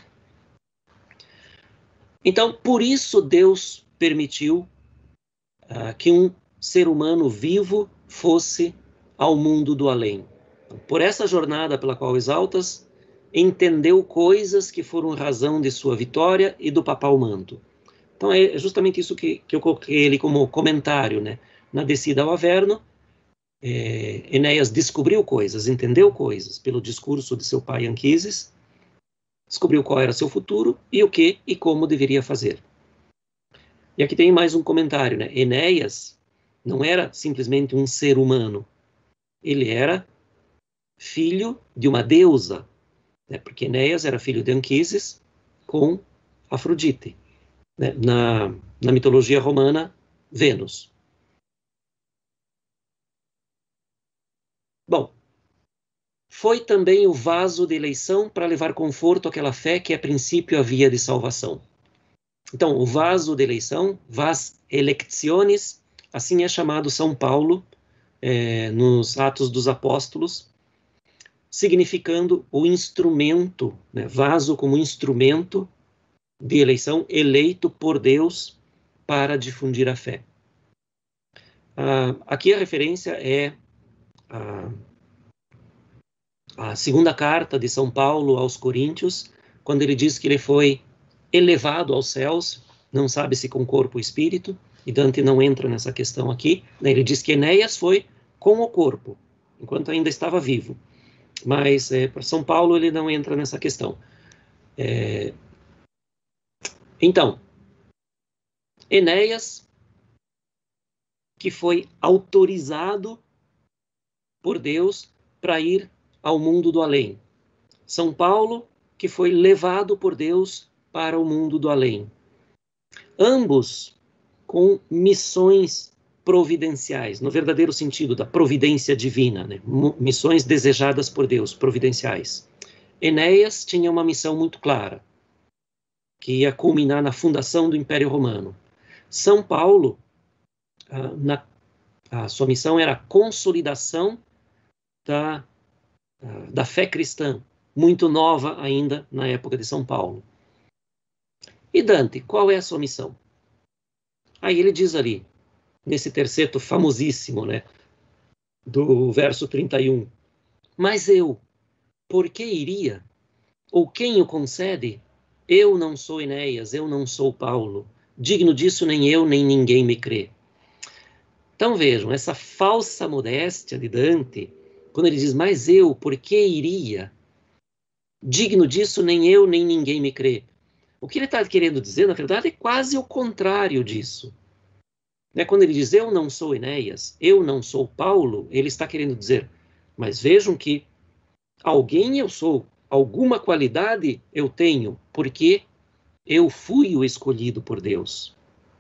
Então, por isso Deus permitiu uh, que um ser humano vivo fosse ao mundo do além. Por essa jornada pela qual exaltas, entendeu coisas que foram razão de sua vitória e do papal manto. Então, é justamente isso que, que eu coloquei ele como comentário, né? Na descida ao Averno, É, Enéas descobriu coisas, entendeu coisas pelo discurso de seu pai Anquises, descobriu qual era seu futuro e o que e como deveria fazer. E aqui tem mais um comentário, né? Enéas não era simplesmente um ser humano, ele era filho de uma deusa, né? Porque Enéas era filho de Anquises com Afrodite, né? na, na mitologia romana, Vênus. Bom, foi também o vaso de eleição para levar conforto àquela fé que a princípio havia de salvação. Então, o vaso de eleição, vas electionis, assim é chamado São Paulo é, nos Atos dos Apóstolos, significando o instrumento, né, vaso como instrumento de eleição, eleito por Deus para difundir a fé. Ah, aqui a referência é a, a segunda carta de São Paulo aos Coríntios, quando ele diz que ele foi elevado aos céus, não sabe se com corpo ou espírito, e Dante não entra nessa questão aqui, né? Ele diz que Enéas foi com o corpo, enquanto ainda estava vivo. Mas é, para São Paulo ele não entra nessa questão. É... Então, Enéas, que foi autorizado por Deus para ir ao mundo do além. São Paulo, que foi levado por Deus para o mundo do além. Ambos com missões providenciais, no verdadeiro sentido da providência divina, né? Missões desejadas por Deus, providenciais. Enéas tinha uma missão muito clara, que ia culminar na fundação do Império Romano. São Paulo, ah, na, a sua missão era a consolidação da, ah, da fé cristã, muito nova ainda na época de São Paulo. E Dante, qual é a sua missão? Aí ele diz ali, nesse terceto famosíssimo, né, do verso trinta e um, mas eu, por que iria? Ou quem o concede? Eu não sou Enéas, eu não sou Paulo. Digno disso nem eu, nem ninguém me crê. Então vejam, essa falsa modéstia de Dante, quando ele diz, mas eu, por que iria? Digno disso nem eu, nem ninguém me crê. O que ele está querendo dizer, na verdade, é quase o contrário disso. Né? Quando ele diz, eu não sou Enéas, eu não sou Paulo, ele está querendo dizer, mas vejam que alguém eu sou, alguma qualidade eu tenho, porque eu fui o escolhido por Deus.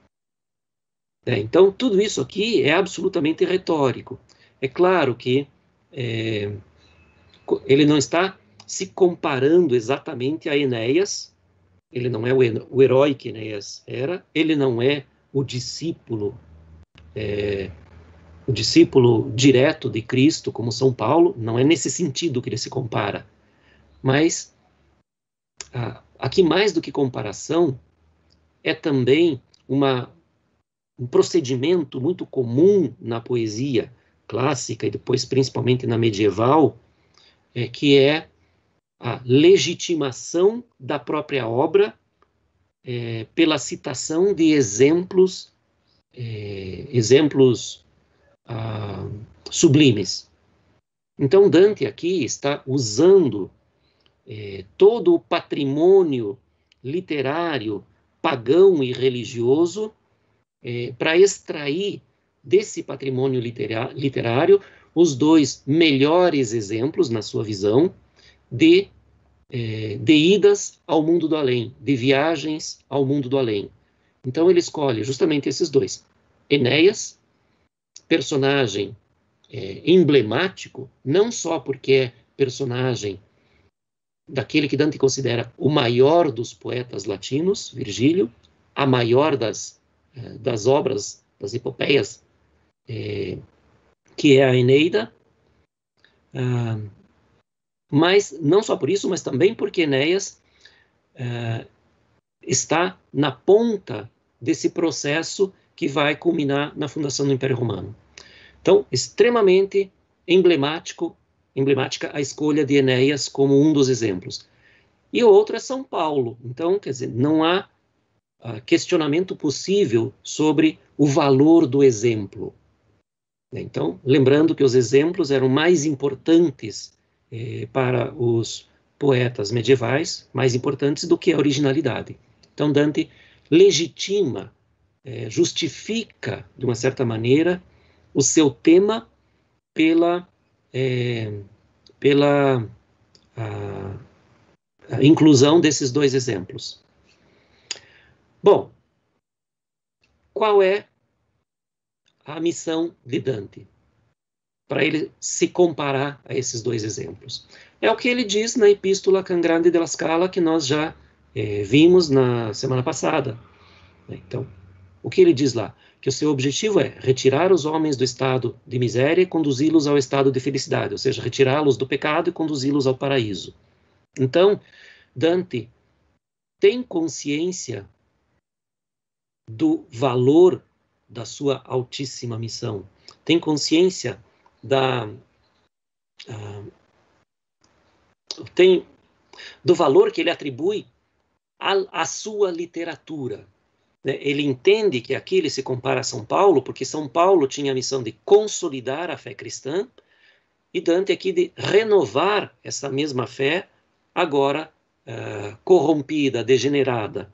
É, então, tudo isso aqui é absolutamente retórico. É claro que é, ele não está se comparando exatamente a Enéas, ele não é o herói que Enéas era, ele não é o discípulo, é, o discípulo direto de Cristo, como São Paulo, não é nesse sentido que ele se compara. Mas, aqui mais do que comparação, é também uma, um procedimento muito comum na poesia clássica e depois principalmente na medieval, é, que é a legitimação da própria obra é, pela citação de exemplos, é, exemplos ah, sublimes. Então Dante aqui está usando é, todo o patrimônio literário, pagão e religioso é, para extrair desse patrimônio litera- literário os dois melhores exemplos, na sua visão, de, é, de idas ao mundo do além, de viagens ao mundo do além. Então ele escolhe justamente esses dois. Enéas, personagem é, emblemático, não só porque é personagem daquele que Dante considera o maior dos poetas latinos, Virgílio, a maior das, das obras, das epopeias, é, que é a Eneida, ah, mas não só por isso, mas também porque Enéas ah, está na ponta desse processo que vai culminar na fundação do Império Romano. Então, extremamente emblemático, emblemática a escolha de Enéas como um dos exemplos. E o outro é São Paulo. Então, quer dizer, não há uh, questionamento possível sobre o valor do exemplo. Então, lembrando que os exemplos eram mais importantes eh, para os poetas medievais, mais importantes do que a originalidade. Então, Dante legitima, eh, justifica, de uma certa maneira, o seu tema pela, é, pela a, a inclusão desses dois exemplos. Bom, qual é a missão de Dante? Para ele se comparar a esses dois exemplos. É o que ele diz na Epístola Can Grande della Scala, que nós já é, vimos na semana passada. Então, o que ele diz lá? Que o seu objetivo é retirar os homens do estado de miséria e conduzi-los ao estado de felicidade, ou seja, retirá-los do pecado e conduzi-los ao paraíso. Então, Dante tem consciência do valor da sua altíssima missão, tem consciência da uh, tem do valor que ele atribui à, à sua literatura. Né? Ele entende que aqui ele se compara a São Paulo, porque São Paulo tinha a missão de consolidar a fé cristã, e Dante aqui de renovar essa mesma fé, agora uh, corrompida, degenerada.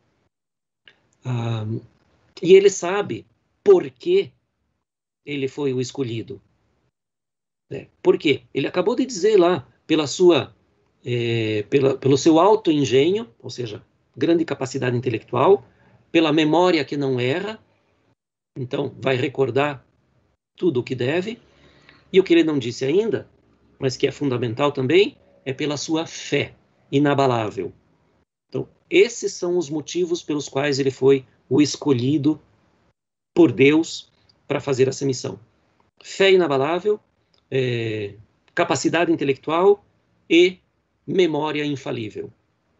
Uh, e ele sabe por que ele foi o escolhido. Né? Por quê? Ele acabou de dizer lá, pela sua, é, pela, pelo seu alto engenho, ou seja, grande capacidade intelectual, pela memória que não erra, então vai recordar tudo o que deve, e o que ele não disse ainda, mas que é fundamental também, é pela sua fé inabalável. Então, esses são os motivos pelos quais ele foi o escolhido por Deus para fazer essa missão. Fé inabalável, é, capacidade intelectual e memória infalível.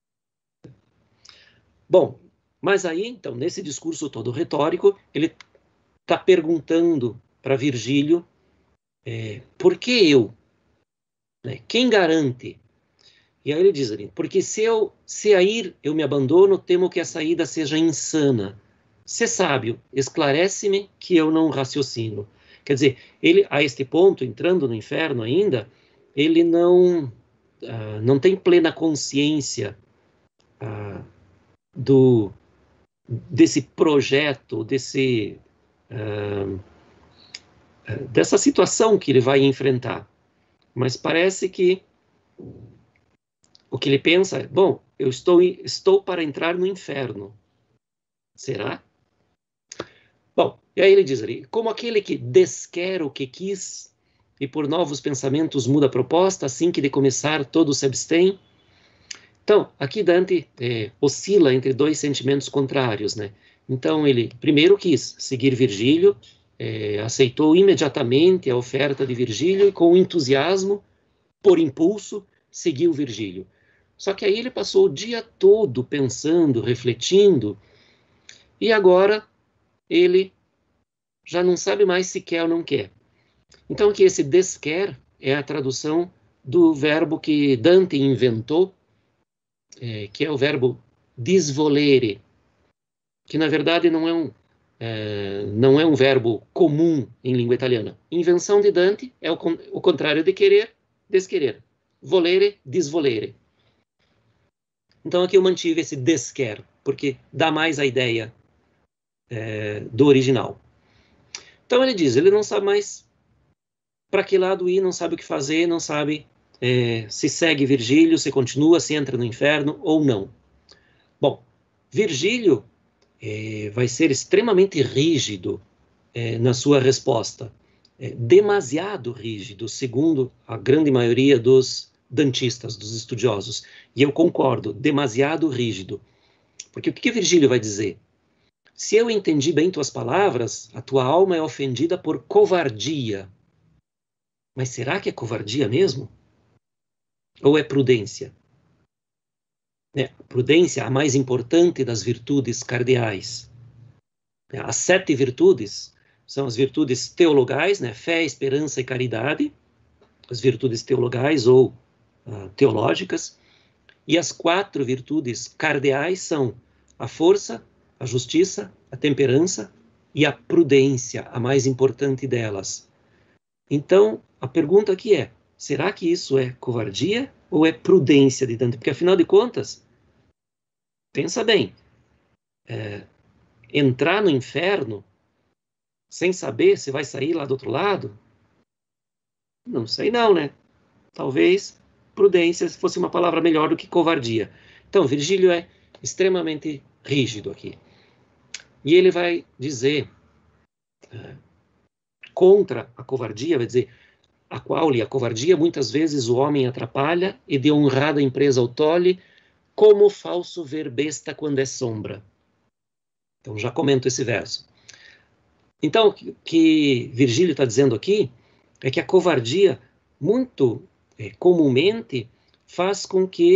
Bom, mas aí, então, nesse discurso todo retórico, ele está perguntando para Virgílio, é, por que eu? Né? Quem garante? E aí ele diz ali, porque se, eu, se a ir eu me abandono, temo que a saída seja insana. Se sábio, esclarece-me que eu não raciocino. Quer dizer, ele, a este ponto, entrando no inferno ainda, ele não, uh, não tem plena consciência uh, do, desse projeto, desse, uh, uh, dessa situação que ele vai enfrentar. Mas parece que o que ele pensa é, bom, eu estou, estou para entrar no inferno. Será? Bom, e aí ele diz ali, como aquele que desquer o que quis e por novos pensamentos muda a proposta, assim que de começar todo se abstém. Então, aqui Dante é, oscila entre dois sentimentos contrários, né? Então ele primeiro quis seguir Virgílio, é, aceitou imediatamente a oferta de Virgílio e com entusiasmo, por impulso, seguiu Virgílio. Só que aí ele passou o dia todo pensando, refletindo, e agora ele já não sabe mais se quer ou não quer. Então, que esse desquer é a tradução do verbo que Dante inventou, é, que é o verbo disvolere, que na verdade não é, um, é, não é um verbo comum em língua italiana. Invenção de Dante é o, o contrário de querer, desquerer. Volere, disvolere. Então aqui eu mantive esse desquer, porque dá mais a ideia é, do original. Então ele diz, ele não sabe mais para que lado ir, não sabe o que fazer, não sabe é, se segue Virgílio, se continua, se entra no inferno ou não. Bom, Virgílio é, vai ser extremamente rígido é, na sua resposta. É, demasiado rígido, segundo a grande maioria dos dantistas, dos estudiosos. E eu concordo, demasiado rígido. Porque o que, que Virgílio vai dizer? Se eu entendi bem tuas palavras, a tua alma é ofendida por covardia. Mas será que é covardia mesmo? Ou é prudência? É, prudência, a mais importante das virtudes cardeais. É, as sete virtudes são as virtudes teologais, né? Fé, esperança e caridade, as virtudes teologais ou uh, teológicas. E as quatro virtudes cardeais são a força, a justiça, a temperança e a prudência, a mais importante delas. Então, a pergunta aqui é, será que isso é covardia ou é prudência de Dante? Porque, afinal de contas, pensa bem, é, entrar no inferno sem saber se vai sair lá do outro lado? Não sei não, né? Talvez prudência fosse uma palavra melhor do que covardia. Então, Virgílio é extremamente rígido aqui. E ele vai dizer, é, contra a covardia, vai dizer, a qual a covardia muitas vezes o homem atrapalha e de honrada empresa o tolhe, como o falso ver besta quando é sombra. Então já comento esse verso. Então o que Virgílio está dizendo aqui é que a covardia muito é, comumente faz com que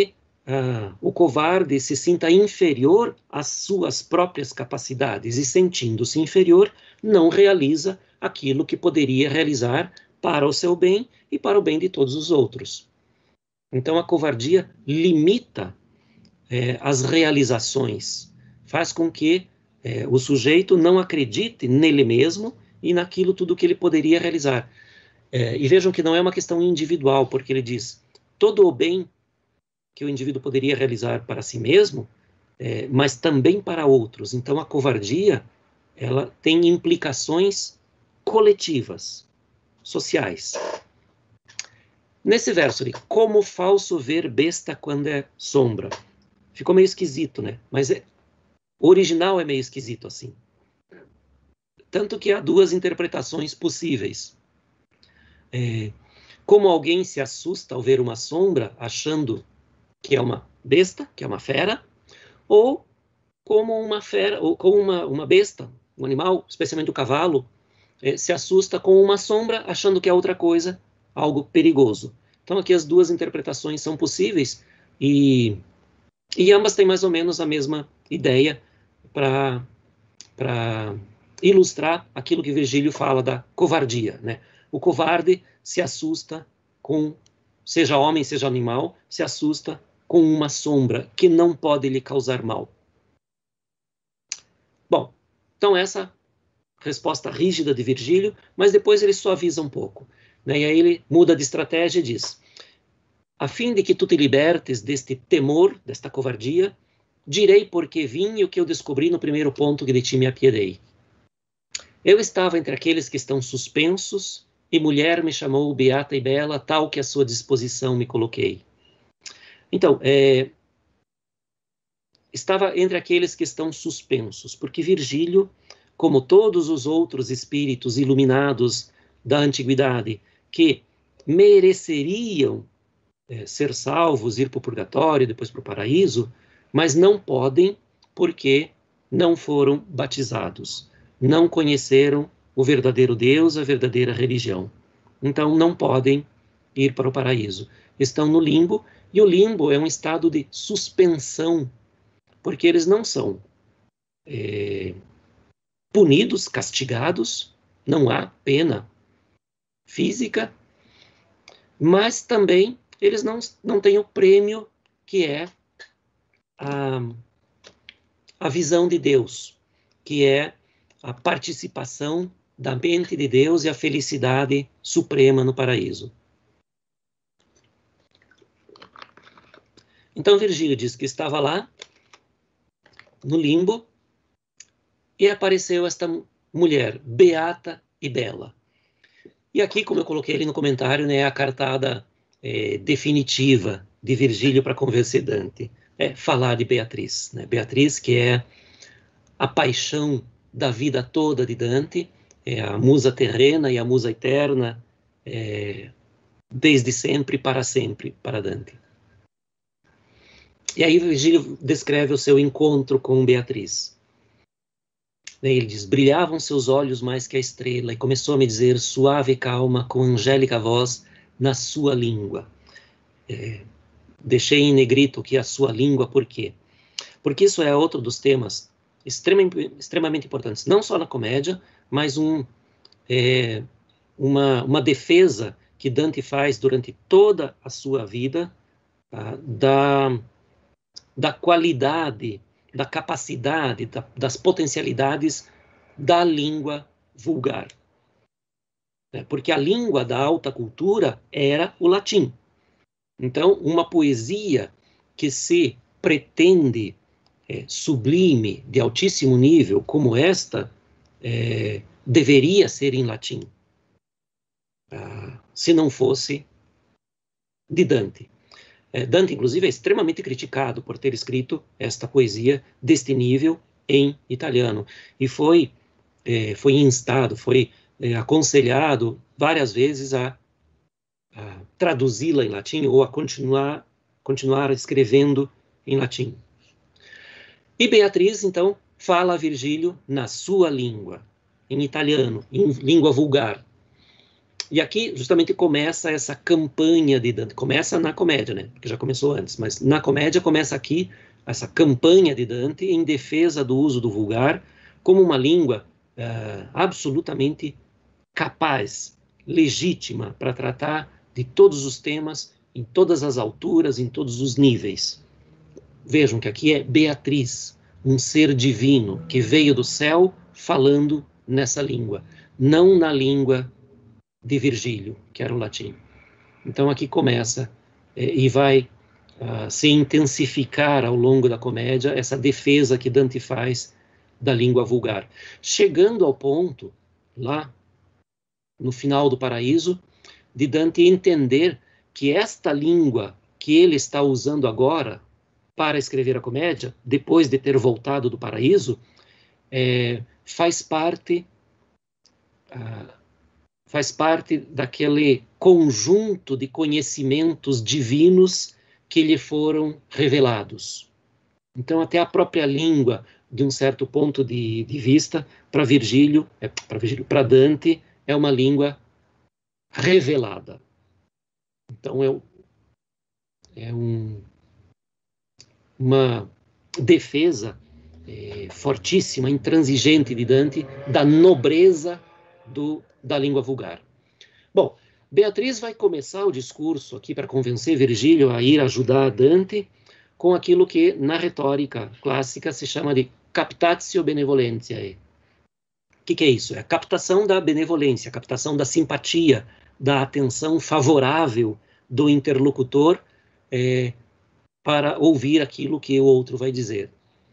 ah, o covarde se sinta inferior às suas próprias capacidades e, sentindo-se inferior, não realiza aquilo que poderia realizar para o seu bem e para o bem de todos os outros. Então, a covardia limita é, as realizações, faz com que é, o sujeito não acredite nele mesmo e naquilo tudo que ele poderia realizar. É, e vejam que não é uma questão individual, porque ele diz, todo o bem que o indivíduo poderia realizar para si mesmo, é, mas também para outros. Então, a covardia, ela tem implicações coletivas, sociais. Nesse verso ali, como falso ver besta quando é sombra. Ficou meio esquisito, né? Mas é, o original é meio esquisito assim. Tanto que há duas interpretações possíveis. É, como alguém se assusta ao ver uma sombra, achando que é uma besta, que é uma fera, ou como uma fera, ou como uma, uma besta, um animal, especialmente o cavalo, é, se assusta com uma sombra, achando que é outra coisa, algo perigoso. Então aqui as duas interpretações são possíveis e, e ambas têm mais ou menos a mesma ideia para para ilustrar aquilo que Virgílio fala da covardia, né? O covarde se assusta com, seja homem, seja animal, se assusta com uma sombra que não pode lhe causar mal. Bom, então essa resposta rígida de Virgílio, mas depois ele suaviza um pouco, né? E aí ele muda de estratégia e diz, a fim de que tu te libertes deste temor, desta covardia, direi porque vim e o que eu descobri no primeiro ponto que de ti me apiedei. Eu estava entre aqueles que estão suspensos, e mulher me chamou beata e bela, tal que à sua disposição me coloquei. Então, é, estava entre aqueles que estão suspensos, porque Virgílio, como todos os outros espíritos iluminados da antiguidade, que mereceriam é, ser salvos, ir para o purgatório, depois para o paraíso, mas não podem porque não foram batizados, não conheceram o verdadeiro Deus, a verdadeira religião. Então não podem ir para o paraíso. Estão no limbo, e o limbo é um estado de suspensão, porque eles não são é, punidos, castigados, não há pena física, mas também eles não, não têm o prêmio que é a, a visão de Deus, que é a participação da mente de Deus e a felicidade suprema no paraíso. Então Virgílio diz que estava lá, no limbo, e apareceu esta mulher, beata e bela. E aqui, como eu coloquei ali no comentário, né, a cartada é, definitiva de Virgílio para convencer Dante, é falar de Beatriz. Né? Beatriz, que é a paixão da vida toda de Dante, é a musa terrena e a musa eterna, é, desde sempre, para sempre, para Dante. E aí Virgílio descreve o seu encontro com Beatriz. Ele diz, brilhavam seus olhos mais que a estrela, e começou a me dizer, suave e calma, com angélica voz, na sua língua. É, deixei em negrito que a sua língua, por quê? Porque isso é outro dos temas extremamente, extremamente importantes, não só na comédia, mas um, é, uma, uma defesa que Dante faz durante toda a sua vida, tá, da, da qualidade, da capacidade, da, das potencialidades da língua vulgar. É, porque a língua da alta cultura era o latim. Então, uma poesia que se pretende é, sublime, de altíssimo nível, como esta, é, deveria ser em latim, ah, se não fosse de Dante. É, Dante, inclusive, é extremamente criticado por ter escrito esta poesia deste nível em italiano. E foi, é, foi instado, foi é, aconselhado várias vezes a, a traduzi-la em latim ou a continuar, continuar escrevendo em latim. E Beatriz, então, fala a Virgílio na sua língua, em italiano, em língua vulgar. E aqui justamente começa essa campanha de Dante, começa na comédia, né, que já começou antes, mas na comédia começa aqui essa campanha de Dante em defesa do uso do vulgar como uma língua uh, absolutamente capaz, legítima para tratar de todos os temas, em todas as alturas, em todos os níveis. Vejam que aqui é Beatriz, um ser divino que veio do céu falando nessa língua, não na língua de Virgílio, que era o latim. Então aqui começa eh, e vai uh, se intensificar ao longo da comédia essa defesa que Dante faz da língua vulgar, chegando ao ponto, lá no final do Paraíso, de Dante entender que esta língua que ele está usando agora para escrever a comédia, depois de ter voltado do Paraíso, é, faz parte uh, faz parte daquele conjunto de conhecimentos divinos que lhe foram revelados. Então, até a própria língua, de um certo ponto de, de vista, para Virgílio, é, para Virgílio, para Dante, é uma língua revelada. Então, é, é um, uma defesa é, fortíssima, intransigente de Dante, da nobreza do, da língua vulgar. Bom, Beatriz vai começar o discurso aqui para convencer Virgílio a ir ajudar Dante com aquilo que na retórica clássica se chama de captatio benevolentiae. O que, que é isso? É a captação da benevolência, a captação da simpatia, da atenção favorável do interlocutor é, para ouvir aquilo que o outro vai dizer.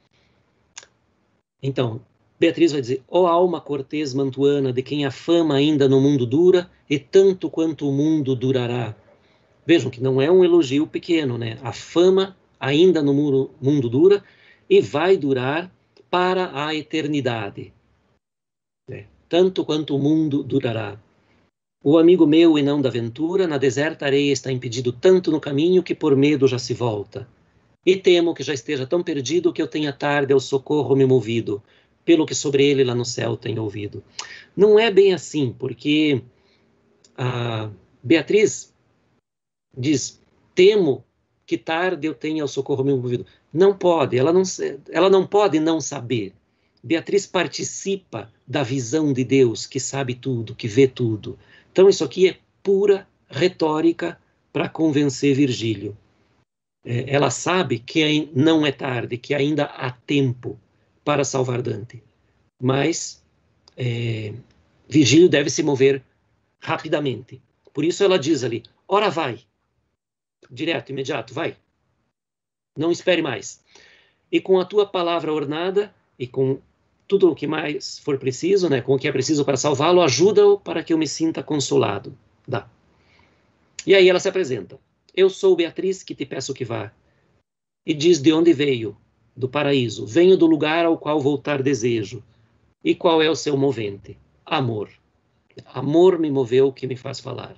Então, Beatriz vai dizer: ó alma cortês mantuana, de quem a fama ainda no mundo dura, e tanto quanto o mundo durará. Vejam que não é um elogio pequeno, né? A fama ainda no mundo, mundo dura e vai durar para a eternidade. Né? Tanto quanto o mundo durará. O amigo meu e não da ventura, na deserta areia está impedido tanto no caminho que por medo já se volta. E temo que já esteja tão perdido que eu tenha tarde ao socorro me movido, pelo que sobre ele lá no céu tenho ouvido. Não é bem assim, porque a Beatriz diz: temo que tarde eu tenha ao socorro me movido. Não pode, ela não, ela não pode não saber. Beatriz participa da visão de Deus, que sabe tudo, que vê tudo. Então isso aqui é pura retórica para convencer Virgílio. É, ela sabe que não é tarde, que ainda há tempo para salvar Dante. Mas é, Virgílio deve se mover rapidamente. Por isso ela diz ali: ora vai. Direto, imediato, vai. Não espere mais. E com a tua palavra ornada, e com tudo o que mais for preciso, né, com o que é preciso para salvá-lo, ajuda-o para que eu me sinta consolado. Dá. E aí ela se apresenta. Eu sou Beatriz, que te peço que vá. E diz de onde veio, do paraíso. Venho do lugar ao qual voltar desejo. E qual é o seu movente? Amor. Amor me moveu, que me faz falar.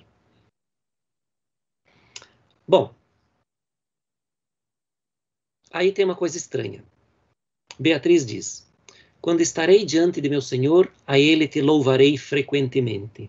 Bom, aí tem uma coisa estranha. Beatriz diz: quando estarei diante de meu Senhor, a ele te louvarei frequentemente.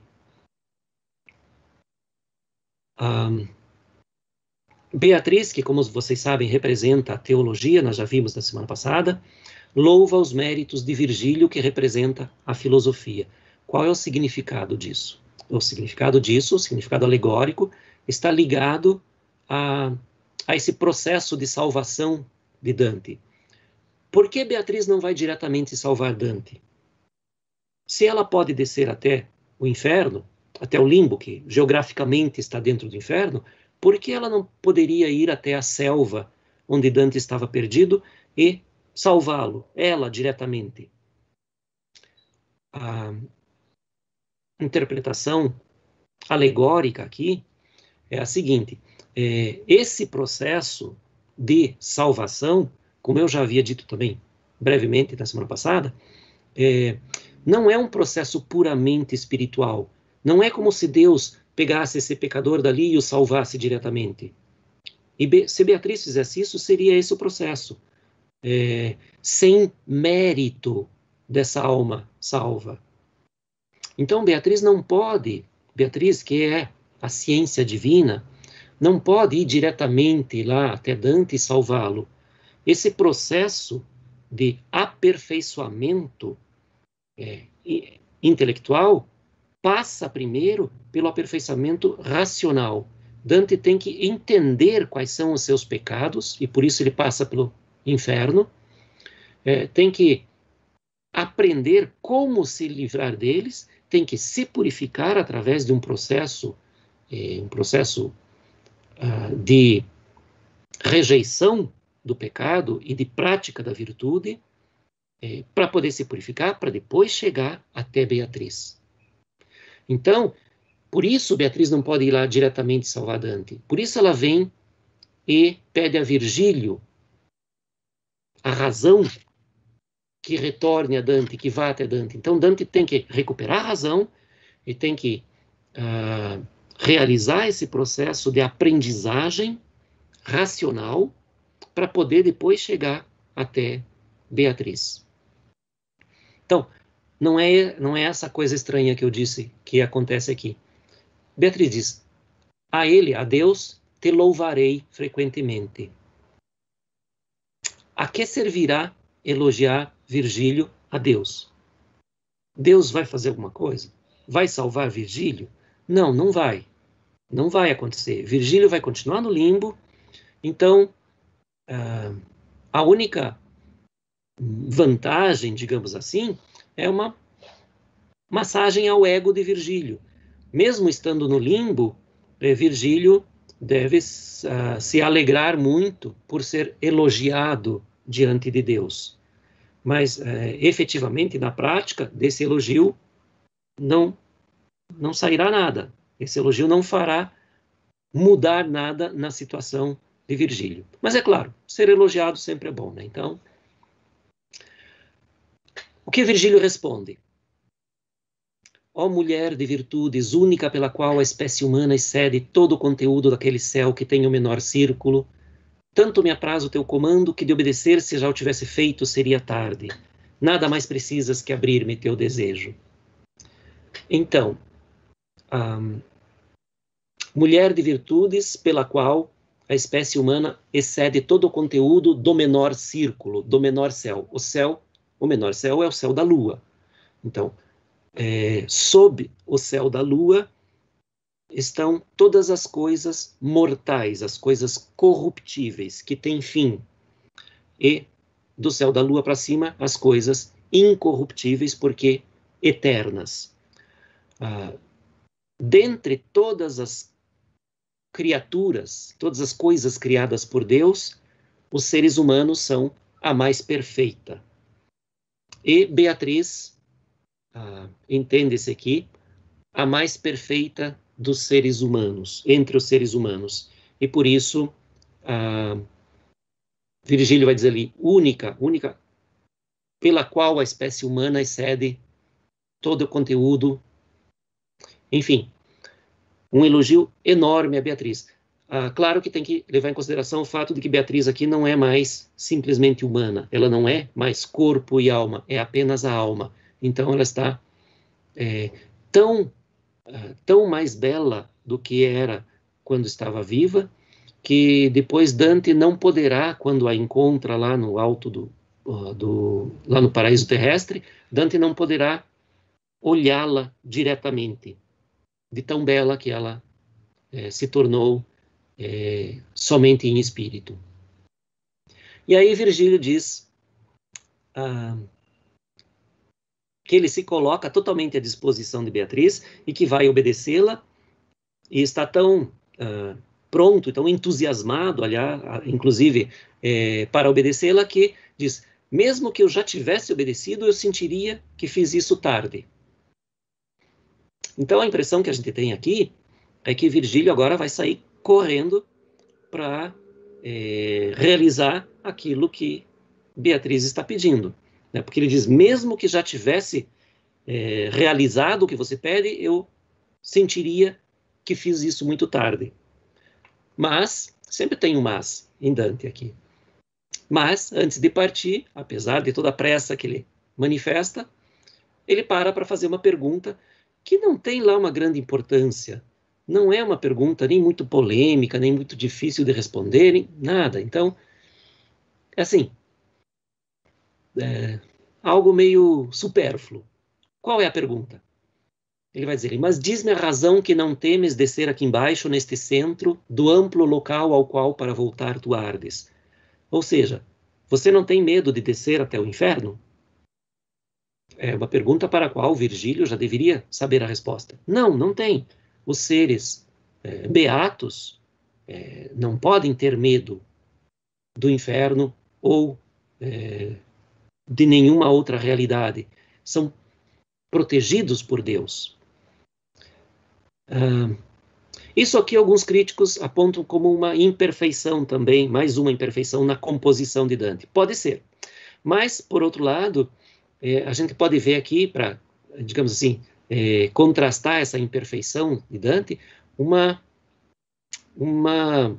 Um, Beatriz, que como vocês sabem representa a teologia, nós já vimos na semana passada, louva os méritos de Virgílio, que representa a filosofia. Qual é o significado disso? O significado disso, o significado alegórico, está ligado a, a esse processo de salvação de Dante. Por que Beatriz não vai diretamente salvar Dante? Se ela pode descer até o inferno, até o limbo, que geograficamente está dentro do inferno, por que ela não poderia ir até a selva onde Dante estava perdido e salvá-lo, ela diretamente? A interpretação alegórica aqui é a seguinte: é, esse processo de salvação, como eu já havia dito também brevemente na semana passada, é, não é um processo puramente espiritual. Não é como se Deus pegasse esse pecador dali e o salvasse diretamente. E Be- se Beatriz fizesse isso, seria esse o processo. É, sem mérito dessa alma salva. Então Beatriz não pode Beatriz, que é a ciência divina, não pode ir diretamente lá até Dante e salvá-lo. Esse processo de aperfeiçoamento é, intelectual passa primeiro pelo aperfeiçoamento racional. Dante tem que entender quais são os seus pecados, e por isso ele passa pelo inferno. É, tem que aprender como se livrar deles, tem que se purificar através de um processo, é, um processo uh, de rejeição do pecado e de prática da virtude, é, para poder se purificar, para depois chegar até Beatriz. Então, por isso Beatriz não pode ir lá diretamente salvar Dante. Por isso ela vem e pede a Virgílio a razão que retorne a Dante, que vá até Dante. Então Dante tem que recuperar a razão e tem que uh, realizar esse processo de aprendizagem racional para poder depois chegar até Beatriz. Então, não é, não é essa coisa estranha que eu disse que acontece aqui. Beatriz diz, a ele, a Deus, te louvarei frequentemente. A que servirá elogiar Virgílio a Deus? Deus vai fazer alguma coisa? Vai salvar Virgílio? Não, não vai. Não vai acontecer. Virgílio vai continuar no limbo. Então, uh, a única vantagem, digamos assim, é uma massagem ao ego de Virgílio. Mesmo estando no limbo, eh, Virgílio deve uh, se alegrar muito por ser elogiado diante de Deus. Mas, eh, efetivamente, na prática, desse elogio não, não sairá nada. Esse elogio não fará mudar nada na situação de Virgílio. Mas é claro, ser elogiado sempre é bom, né? Então, o que Virgílio responde? Ó mulher de virtudes, única pela qual a espécie humana excede todo o conteúdo daquele céu que tem o menor círculo, tanto me apraz o teu comando que de obedecer, se já o tivesse feito, seria tarde. Nada mais precisas que abrir-me teu desejo. Então, um, mulher de virtudes pela qual a espécie humana excede todo o conteúdo do menor círculo, do menor céu. O céu, o menor céu é o céu da lua. Então, é, sob o céu da lua estão todas as coisas mortais, as coisas corruptíveis, que têm fim. E do céu da lua para cima, as coisas incorruptíveis, porque eternas. Ah, dentre todas as criaturas, todas as coisas criadas por Deus, os seres humanos são a mais perfeita. E Beatriz, ah, entende-se aqui, a mais perfeita dos seres humanos, entre os seres humanos. E por isso, ah, Virgílio vai dizer ali, única, única, pela qual a espécie humana excede todo o conteúdo. Enfim, um elogio enorme a Beatriz. Ah, claro que tem que levar em consideração o fato de que Beatriz aqui não é mais simplesmente humana, ela não é mais corpo e alma, é apenas a alma. Então ela está é, tão, uh, tão mais bela do que era quando estava viva, que depois Dante não poderá, quando a encontra lá no alto do, uh, do lá no paraíso terrestre, Dante não poderá olhá-la diretamente, de tão bela que ela é, se tornou é, somente em espírito. E aí Virgílio diz ah, que ele se coloca totalmente à disposição de Beatriz e que vai obedecê-la, e está tão ah, pronto, tão entusiasmado, aliás, inclusive, é, para obedecê-la, que diz, mesmo que eu já tivesse obedecido, eu sentiria que fiz isso tarde. Então a impressão que a gente tem aqui é que Virgílio agora vai sair correndo para é, realizar aquilo que Beatriz está pedindo. Né? Porque ele diz, mesmo que já tivesse é, realizado o que você pede, eu sentiria que fiz isso muito tarde. Mas, sempre tem um mas em Dante aqui. Mas, antes de partir, apesar de toda a pressa que ele manifesta, ele para para fazer uma pergunta que não tem lá uma grande importância. Não é uma pergunta nem muito polêmica, nem muito difícil de responder, nem nada. Então, é assim, é, algo meio supérfluo. Qual é a pergunta? Ele vai dizer, mas diz-me a razão que não temes descer aqui embaixo, neste centro, do amplo local ao qual para voltar tu ardes. Ou seja, você não tem medo de descer até o inferno? É uma pergunta para a qual Virgílio já deveria saber a resposta. Não, não tem. Os seres é, beatos é, não podem ter medo do inferno ou é, de nenhuma outra realidade. São protegidos por Deus. Ah, isso aqui alguns críticos apontam como uma imperfeição também, mais uma imperfeição na composição de Dante. Pode ser. Mas, por outro lado, é, a gente pode ver aqui, para, digamos assim, é, contrastar essa imperfeição de Dante, uma, uma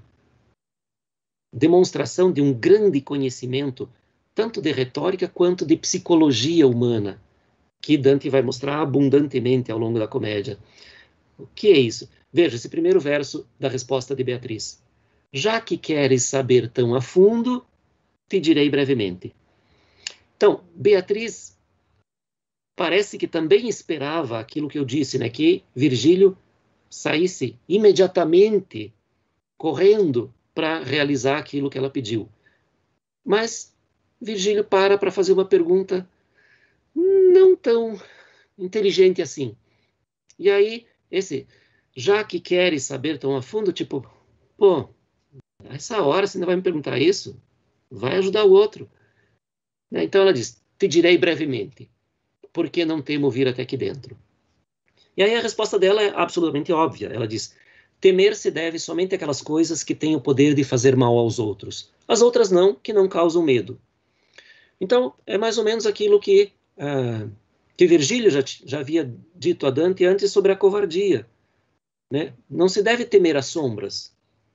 demonstração de um grande conhecimento, tanto de retórica quanto de psicologia humana, que Dante vai mostrar abundantemente ao longo da comédia. O que é isso? Veja esse primeiro verso da resposta de Beatriz. Já que queres saber tão a fundo, te direi brevemente. Então, Beatriz parece que também esperava aquilo que eu disse, né? Que Virgílio saísse imediatamente correndo para realizar aquilo que ela pediu. Mas Virgílio para para fazer uma pergunta não tão inteligente assim. E aí, esse, já que queres saber tão a fundo, tipo, pô, essa hora você ainda vai me perguntar isso? Vai ajudar o outro. Então ela diz, te direi brevemente, porque não temo vir até aqui dentro. E aí a resposta dela é absolutamente óbvia. Ela diz, temer se deve somente àquelas coisas que têm o poder de fazer mal aos outros. As outras não, que não causam medo. Então, é mais ou menos aquilo que, ah, que Virgílio já, já havia dito a Dante antes sobre a covardia. Né? Não se deve temer as sombras.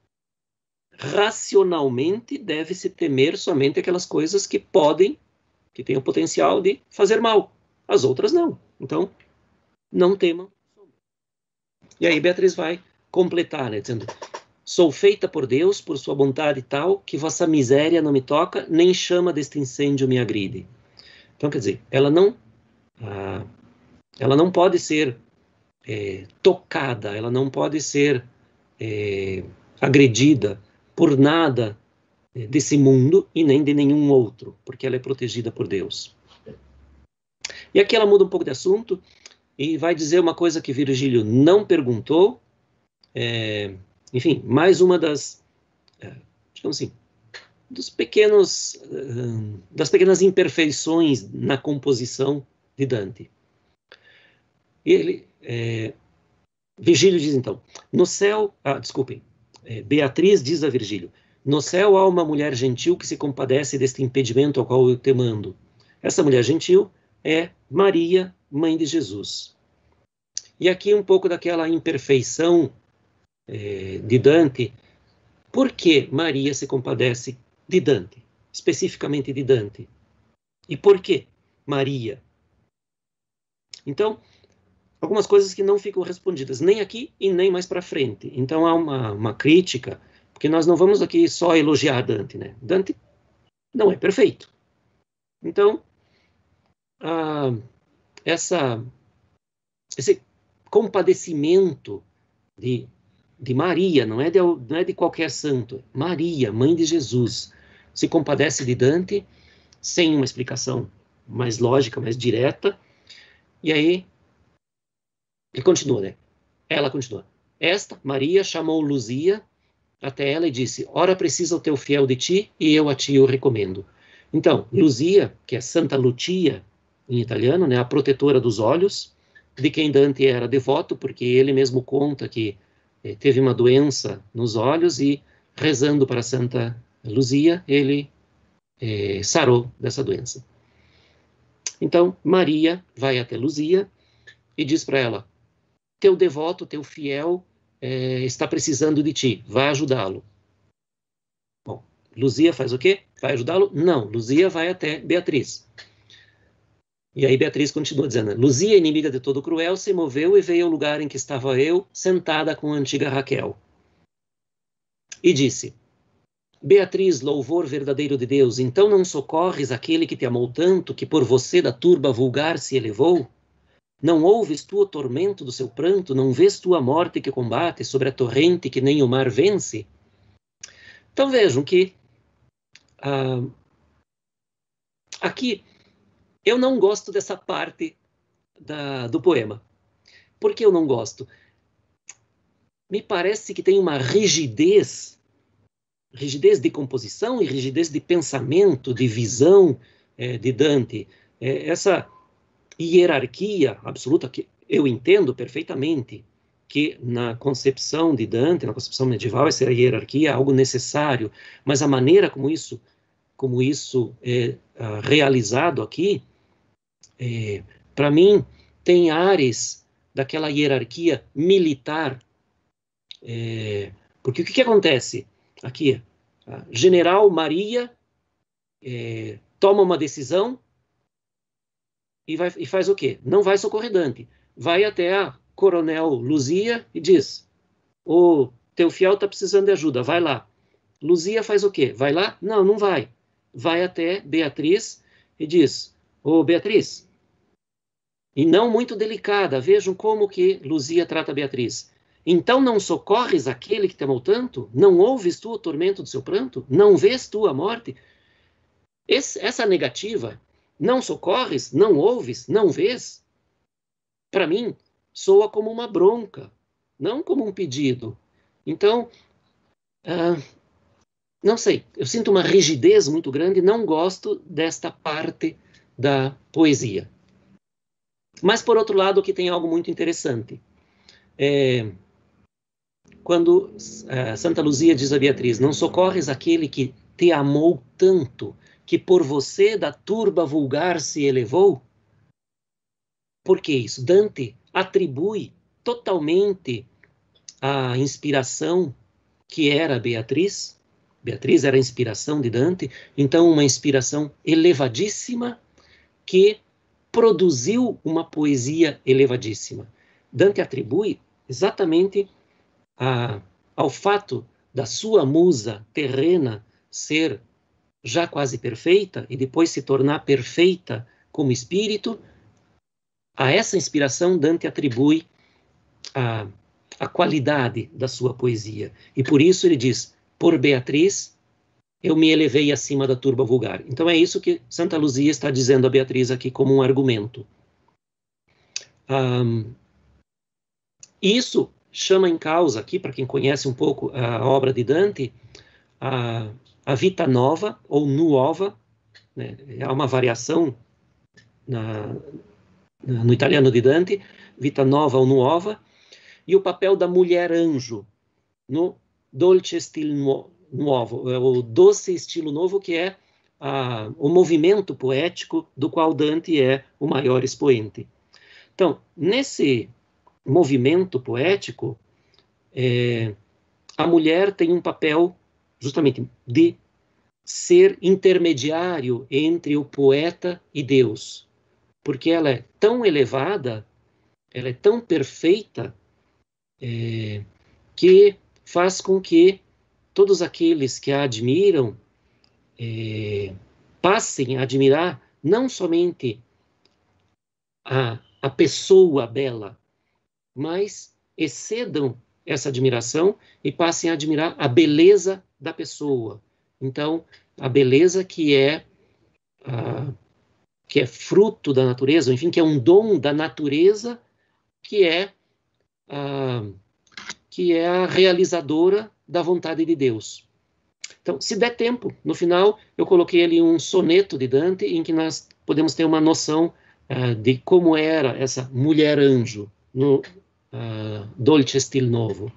Racionalmente, deve-se temer somente aquelas coisas que podem, que têm o potencial de fazer mal. As outras não. Então, não temam. E aí Beatriz vai completar, né, dizendo, sou feita por Deus, por sua vontade tal, que vossa miséria não me toca, nem chama deste incêndio me agride. Então, quer dizer, ela não, ah, ela não pode ser é, tocada, ela não pode ser é, agredida por nada desse mundo e nem de nenhum outro, porque ela é protegida por Deus. E aqui ela muda um pouco de assunto e vai dizer uma coisa que Virgílio não perguntou, é, enfim, mais uma das, é, digamos assim, dos pequenos, uh, das pequenas imperfeições na composição de Dante. Ele, é, Virgílio diz então, no céu, ah, desculpem, é, Beatriz diz a Virgílio, no céu há uma mulher gentil que se compadece deste impedimento ao qual eu te mando. Essa mulher gentil é Maria, mãe de Jesus. E aqui um pouco daquela imperfeição é, de Dante. Por que Maria se compadece de Dante? Especificamente de Dante. E por que Maria? Então, algumas coisas que não ficam respondidas, nem aqui e nem mais para frente. Então, há uma, uma crítica, porque nós não vamos aqui só elogiar Dante, né? Dante não é perfeito. Então, ah, essa, esse compadecimento de, de Maria, não é de, não é de qualquer santo, Maria, mãe de Jesus, se compadece de Dante sem uma explicação mais lógica, mais direta, e aí ele continua, né? Ela continua. Esta, Maria, chamou Luzia até ela e disse, ora precisa o teu fiel de ti, e eu a ti o recomendo. Então, Luzia, que é Santa Lucia, em italiano, né, a protetora dos olhos, de quem Dante era devoto, porque ele mesmo conta que eh, teve uma doença nos olhos e, rezando para Santa Luzia, ele eh, sarou dessa doença. Então, Maria vai até Luzia e diz para ela, teu devoto, teu fiel, eh, está precisando de ti, vai ajudá-lo. Bom, Luzia faz o quê? Vai ajudá-lo? Não, Luzia vai até Beatriz. E aí Beatriz continua dizendo: Luzia, inimiga de todo cruel, se moveu e veio ao lugar em que estava eu, sentada com a antiga Raquel. E disse: Beatriz, louvor verdadeiro de Deus, então não socorres aquele que te amou tanto, que por você da turba vulgar se elevou? Não ouves tu o tormento do seu pranto? Não vês tu a morte que combate sobre a torrente que nem o mar vence? Então vejam que ah, aqui eu não gosto dessa parte da, do poema. Por que eu não gosto? Me parece que tem uma rigidez, rigidez de composição e rigidez de pensamento, de visão é, de Dante. É, essa hierarquia absoluta que eu entendo perfeitamente, que na concepção de Dante, na concepção medieval, essa hierarquia é algo necessário, mas a maneira como isso, como isso é uh, realizado aqui, é, para mim, tem ares daquela hierarquia militar. É, porque o que, que acontece aqui? A General Maria é, toma uma decisão e, vai, e faz o quê? Não vai socorrer Dante. Vai até a Coronel Luzia e diz: o teu fiel está precisando de ajuda, vai lá. Luzia faz o quê? Vai lá? Não, não vai. Vai até Beatriz e diz: ô Beatriz, e não muito delicada, vejam como que Luzia trata Beatriz. Então não socorres aquele que te amou tanto? Não ouves tu o tormento do seu pranto? Não vês tu a morte? Esse, essa negativa, não socorres, não ouves, não vês, para mim, soa como uma bronca, não como um pedido. Então, ah, não sei, eu sinto uma rigidez muito grande, não gosto desta parte da poesia. Mas, por outro lado, aqui tem algo muito interessante. É, quando uh, Santa Luzia diz a Beatriz: não socorres aquele que te amou tanto, que por você da turba vulgar se elevou? Por que isso? Dante atribui totalmente a inspiração que era Beatriz. Beatriz era a inspiração de Dante, então uma inspiração elevadíssima que produziu uma poesia elevadíssima. Dante atribui exatamente a, ao fato da sua musa terrena ser já quase perfeita e depois se tornar perfeita como espírito. A essa inspiração Dante atribui a, a qualidade da sua poesia. E por isso ele diz: por Beatriz eu me elevei acima da turba vulgar. Então é isso que Santa Luzia está dizendo a Beatriz aqui como um argumento. Um, isso chama em causa aqui, para quem conhece um pouco a obra de Dante, a, a vita nova ou nuova, né? É uma variação na, na, no italiano de Dante, vita nova ou nuova, e o papel da mulher anjo no dolce stile nuovo. Novo, o doce estilo novo, que é a, o movimento poético do qual Dante é o maior expoente. Então, nesse movimento poético, é, a mulher tem um papel justamente de ser intermediário entre o poeta e Deus, porque ela é tão elevada, ela é tão perfeita, é, que faz com que todos aqueles que a admiram é, passem a admirar não somente a, a pessoa bela, mas excedam essa admiração e passem a admirar a beleza da pessoa. Então, a beleza que é, a, que é fruto da natureza, ou enfim, que é um dom da natureza, que é a, que é a realizadora da vontade de Deus. Então, se der tempo, no final eu coloquei ali um soneto de Dante em que nós podemos ter uma noção uh, de como era essa mulher anjo no uh, Dolce Stil Novo.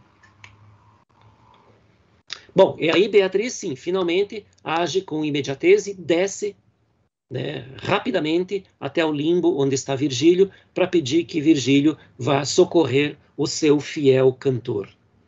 Bom, e aí Beatriz, sim, finalmente age com imediatez e desce, né, rapidamente até o limbo onde está Virgílio, para pedir que Virgílio vá socorrer o seu fiel cantor.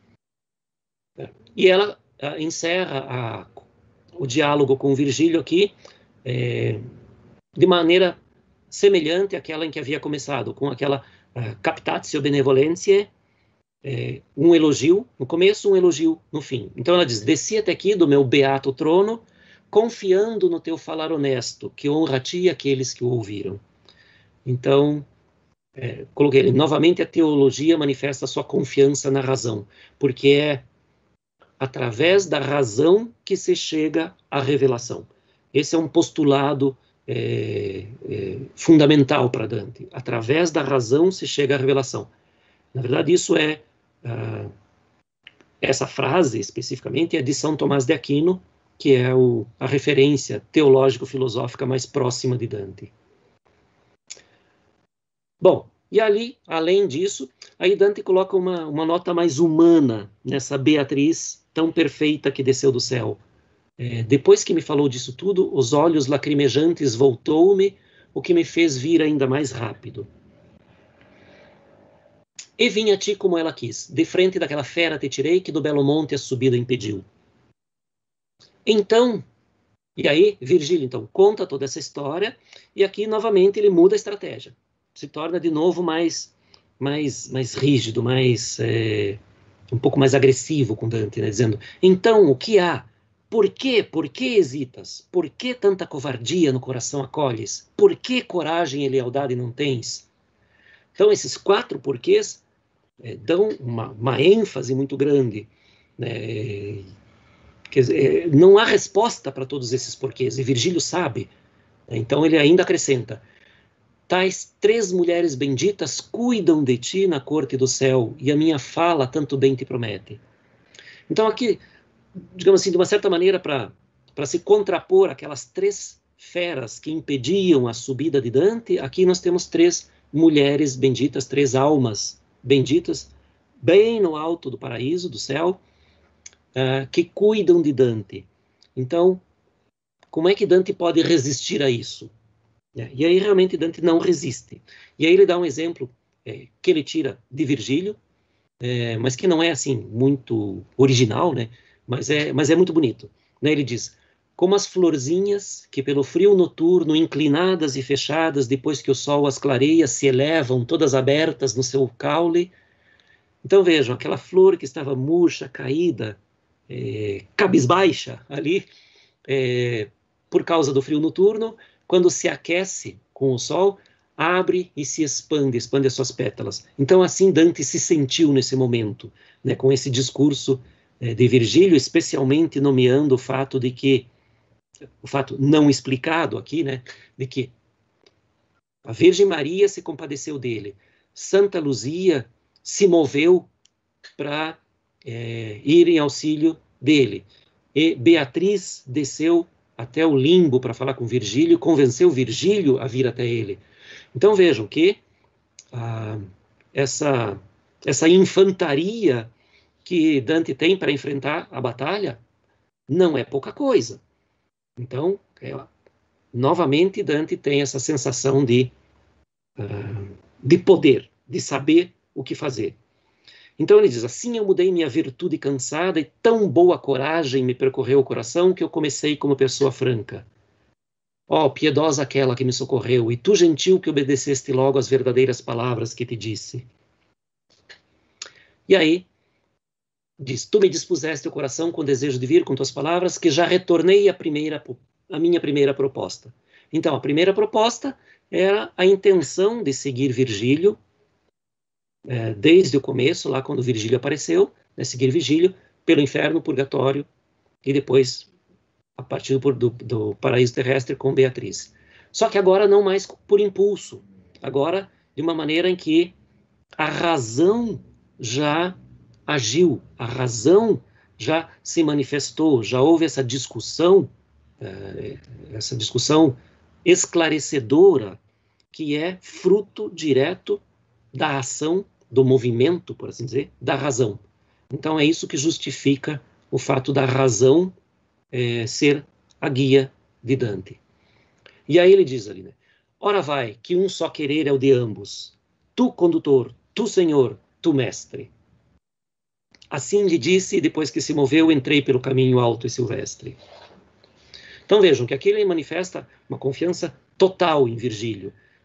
E ela uh, encerra a, o diálogo com Virgílio aqui é, de maneira semelhante àquela em que havia começado, com aquela uh, captatio benevolentiae, é, um elogio no começo, um elogio no fim. Então ela diz, desci até aqui do meu beato trono, confiando no teu falar honesto, que honra a ti e aqueles que o ouviram. Então, é, coloquei ele, novamente a teologia manifesta sua confiança na razão, porque é através da razão que se chega à revelação. Esse é um postulado é, é, fundamental para Dante. Através da razão se chega à revelação. Na verdade, isso é, uh, essa frase especificamente é de São Tomás de Aquino, que é o, a referência teológico-filosófica mais próxima de Dante. Bom, e ali, além disso, aí Dante coloca uma, uma nota mais humana nessa Beatriz tão perfeita que desceu do céu. É, depois que me falou disso tudo, os olhos lacrimejantes voltou-me, o que me fez vir ainda mais rápido. E vim a ti como ela quis, de frente daquela fera te tirei, que do belo monte a subida impediu. Então, e aí, Virgílio, então, conta toda essa história, e aqui, novamente, ele muda a estratégia. Se torna, de novo, mais, mais, mais rígido, mais, é, um pouco mais agressivo com Dante, né? Dizendo, então, o que há? Por quê? Por que hesitas? Por que tanta covardia no coração acolhes? Por que coragem e lealdade não tens? Então, esses quatro porquês é, dão uma, uma ênfase muito grande, né? Quer dizer, não há resposta para todos esses porquês, e Virgílio sabe. Né? Então, ele ainda acrescenta, tais três mulheres benditas cuidam de ti na corte do céu, e a minha fala tanto bem te promete. Então, aqui, digamos assim, de uma certa maneira, para para se contrapor aquelas três feras que impediam a subida de Dante, aqui nós temos três mulheres benditas, três almas benditas, bem no alto do paraíso, do céu, uh, que cuidam de Dante. Então, como é que Dante pode resistir a isso? É, e aí, realmente, Dante não resiste. E aí ele dá um exemplo é, que ele tira de Virgílio, é, mas que não é, assim, muito original, né? Mas é, mas é muito bonito. Né? Ele diz, como as florzinhas que pelo frio noturno, inclinadas e fechadas, depois que o sol as clareia, se elevam todas abertas no seu caule. Então vejam, aquela flor que estava murcha, caída, é, cabisbaixa ali, é, por causa do frio noturno, quando se aquece com o sol, abre e se expande, expande as suas pétalas. Então assim Dante se sentiu nesse momento, né, com esse discurso é, de Virgílio, especialmente nomeando o fato de que o fato não explicado aqui, né, de que a Virgem Maria se compadeceu dele, Santa Luzia se moveu para é, ir em auxílio dele, e Beatriz desceu até o limbo para falar com Virgílio, convenceu Virgílio a vir até ele. Então vejam que ah, essa, essa infantaria que Dante tem para enfrentar a batalha não é pouca coisa. Então, é, novamente, Dante tem essa sensação de, uh, de poder, de saber o que fazer. Então ele diz, assim eu mudei minha virtude cansada e tão boa coragem me percorreu o coração que eu comecei como pessoa franca. Ó, oh, piedosa aquela que me socorreu, e tu gentil que obedeceste logo as verdadeiras palavras que te disse. E aí, diz, tu me dispuseste o coração com desejo de vir com tuas palavras, que já retornei a, primeira, a minha primeira proposta. Então, a primeira proposta era a intenção de seguir Virgílio, é, desde o começo, lá quando Virgílio apareceu, né, seguir Virgílio pelo inferno, purgatório, e depois a partir do, do, do paraíso terrestre com Beatriz. Só que agora não mais por impulso, agora de uma maneira em que a razão já agiu, a razão já se manifestou, já houve essa discussão, essa discussão esclarecedora, que é fruto direto da ação, do movimento, por assim dizer, da razão. Então é isso que justifica o fato da razão é, ser a guia de Dante. E aí ele diz ali, né? Ora vai, que um só querer é o de ambos. Tu, condutor, tu, senhor, tu, mestre. Assim lhe disse, e depois que se moveu, entrei pelo caminho alto e silvestre. Então vejam que aqui ele manifesta uma confiança total em Virgílio.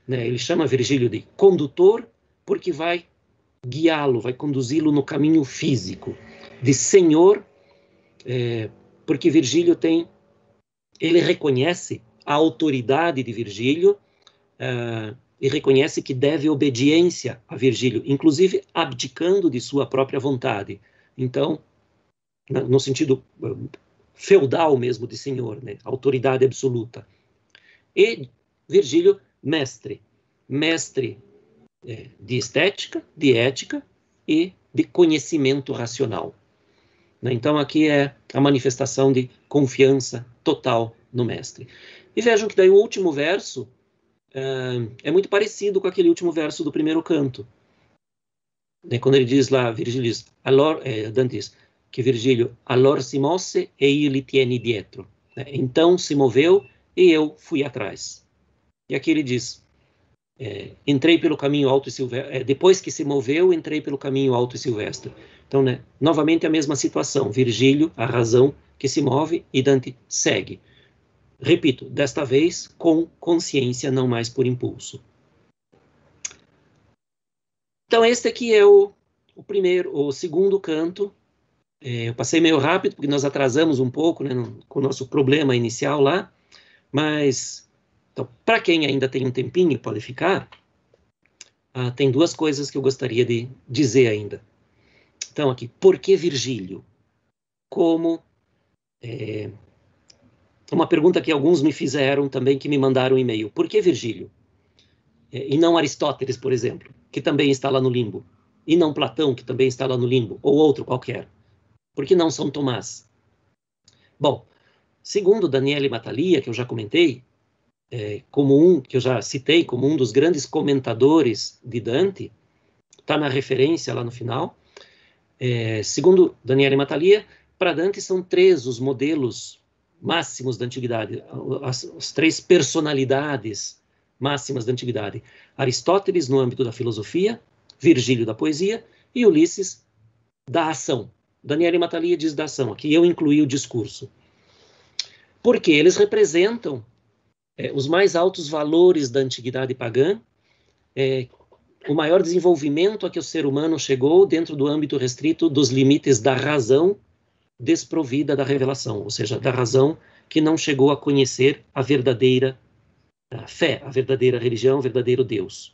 né? Ele chama Virgílio de condutor porque vai guiá-lo, vai conduzi-lo no caminho físico. De senhor, é, porque Virgílio tem, ele reconhece a autoridade de Virgílio uh, e reconhece que deve obediência a Virgílio, inclusive abdicando de sua própria vontade. Então, no sentido feudal mesmo de senhor, né? Autoridade absoluta. E Virgílio, mestre. Mestre é, de estética, de ética e de conhecimento racional. Né? Então, aqui é a manifestação de confiança total no mestre. E vejam que daí o último verso uh, é muito parecido com aquele último verso do primeiro canto. Né? Quando ele diz lá, Virgílio diz, allora, eh, Dante diz, que Virgílio, allora si mosse e io li tieni dietro. Né? Então se moveu e eu fui atrás. E aqui ele diz, é, entrei pelo caminho alto e silvestre, é, depois que se moveu, entrei pelo caminho alto e silvestre. Então, né, novamente a mesma situação, Virgílio, a razão que se move, e Dante segue. Repito, desta vez com consciência, não mais por impulso. Então, este aqui é o, o primeiro, o segundo canto. É, eu passei meio rápido, porque nós atrasamos um pouco, né, no, com o nosso problema inicial lá, mas, então, para quem ainda tem um tempinho, pode ficar, ah, tem duas coisas que eu gostaria de dizer ainda. Então, aqui, por que Virgílio? Como, é, uma pergunta que alguns me fizeram também, que me mandaram um e-mail, por que Virgílio? É, e não Aristóteles, por exemplo, que também está lá no limbo, e não Platão, que também está lá no limbo, ou outro qualquer. Por que não São Tomás? Bom, segundo Daniele Battaglia, que eu já comentei, é, como um, que eu já citei como um dos grandes comentadores de Dante, está na referência lá no final, é, segundo Daniele Battaglia, para Dante são três os modelos máximos da antiguidade, as, as três personalidades máximas da antiguidade. Aristóteles no âmbito da filosofia, Virgílio da poesia e Ulisses da ação. Daniele Battaglia diz da ação, aqui eu incluí o discurso. Porque eles representam é, os mais altos valores da antiguidade pagã, é, o maior desenvolvimento a que o ser humano chegou dentro do âmbito restrito dos limites da razão desprovida da revelação, ou seja, da razão que não chegou a conhecer a verdadeira a fé, a verdadeira religião, o verdadeiro Deus.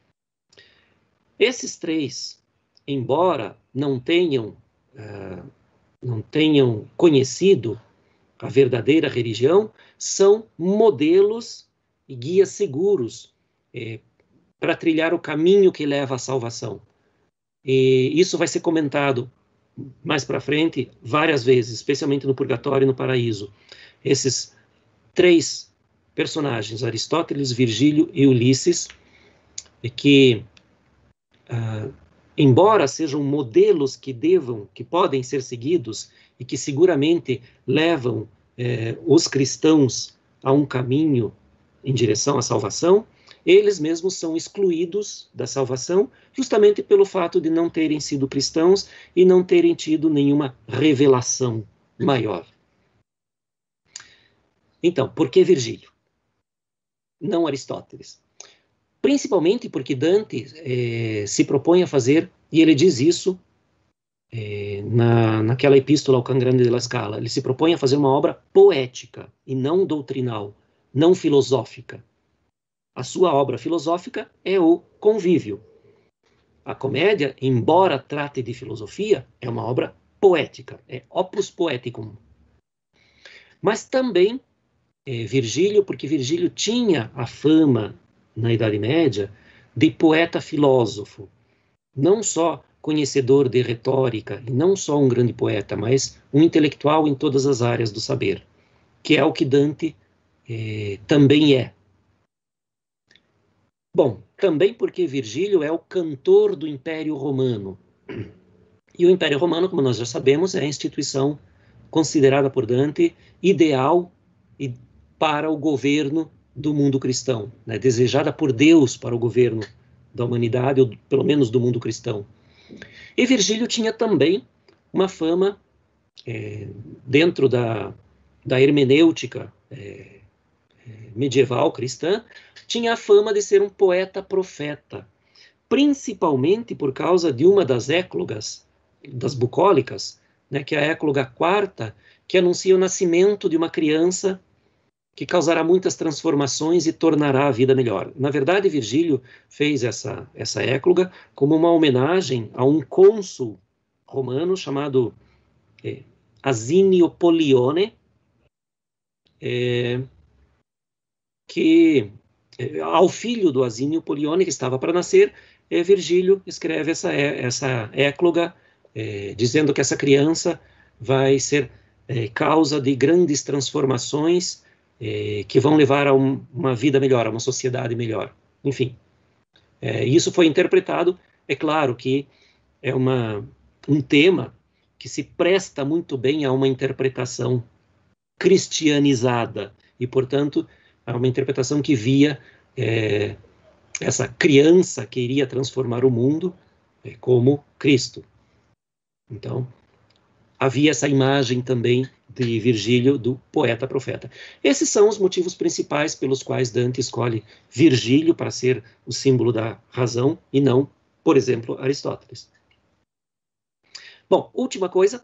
Esses três, embora não tenham Uh, não tenham conhecido a verdadeira religião, são modelos e guias seguros eh, para trilhar o caminho que leva à salvação. E isso vai ser comentado mais para frente várias vezes, especialmente no Purgatório e no Paraíso. Esses três personagens, Aristóteles, Virgílio e Ulisses, que uh, embora sejam modelos que devam, que podem ser seguidos e que seguramente levam eh, os cristãos a um caminho em direção à salvação, eles mesmos são excluídos da salvação justamente pelo fato de não terem sido cristãos e não terem tido nenhuma revelação maior. Então, por que Virgílio? Não Aristóteles. Principalmente porque Dante eh, se propõe a fazer, e ele diz isso eh, na, naquela epístola ao Can Grande della Scala, ele se propõe a fazer uma obra poética e não doutrinal, não filosófica. A sua obra filosófica é o Convívio. A comédia, embora trate de filosofia, é uma obra poética, é opus poeticum. Mas também eh, Virgílio, porque Virgílio tinha a fama na Idade Média, de poeta-filósofo, não só conhecedor de retórica, e não só um grande poeta, mas um intelectual em todas as áreas do saber, que é o que Dante eh, também é. Bom, também porque Virgílio é o cantor do Império Romano. E o Império Romano, como nós já sabemos, é a instituição considerada por Dante ideal e para o governo do mundo cristão, né, desejada por Deus para o governo da humanidade, ou pelo menos do mundo cristão. E Virgílio tinha também uma fama é, dentro da, da hermenêutica é, medieval cristã, tinha a fama de ser um poeta-profeta, principalmente por causa de uma das éclogas, das bucólicas, né, que é a écloga quarta, que anuncia o nascimento de uma criança que causará muitas transformações e tornará a vida melhor. Na verdade, Virgílio fez essa, essa écloga como uma homenagem a um cônsul romano chamado é, Asínio Polione, é, que é, ao filho do Asínio Polione, que estava para nascer, é, Virgílio escreve essa, essa écloga, é, dizendo que essa criança vai ser é, causa de grandes transformações é, que vão levar a um, uma vida melhor, a uma sociedade melhor. Enfim, é, isso foi interpretado, é claro que é uma, um tema que se presta muito bem a uma interpretação cristianizada, e, portanto, a uma interpretação que via é, essa criança que iria transformar o mundo é, como Cristo. Então, havia essa imagem também de Virgílio, do poeta-profeta. Esses são os motivos principais pelos quais Dante escolhe Virgílio para ser o símbolo da razão e não, por exemplo, Aristóteles. Bom, última coisa,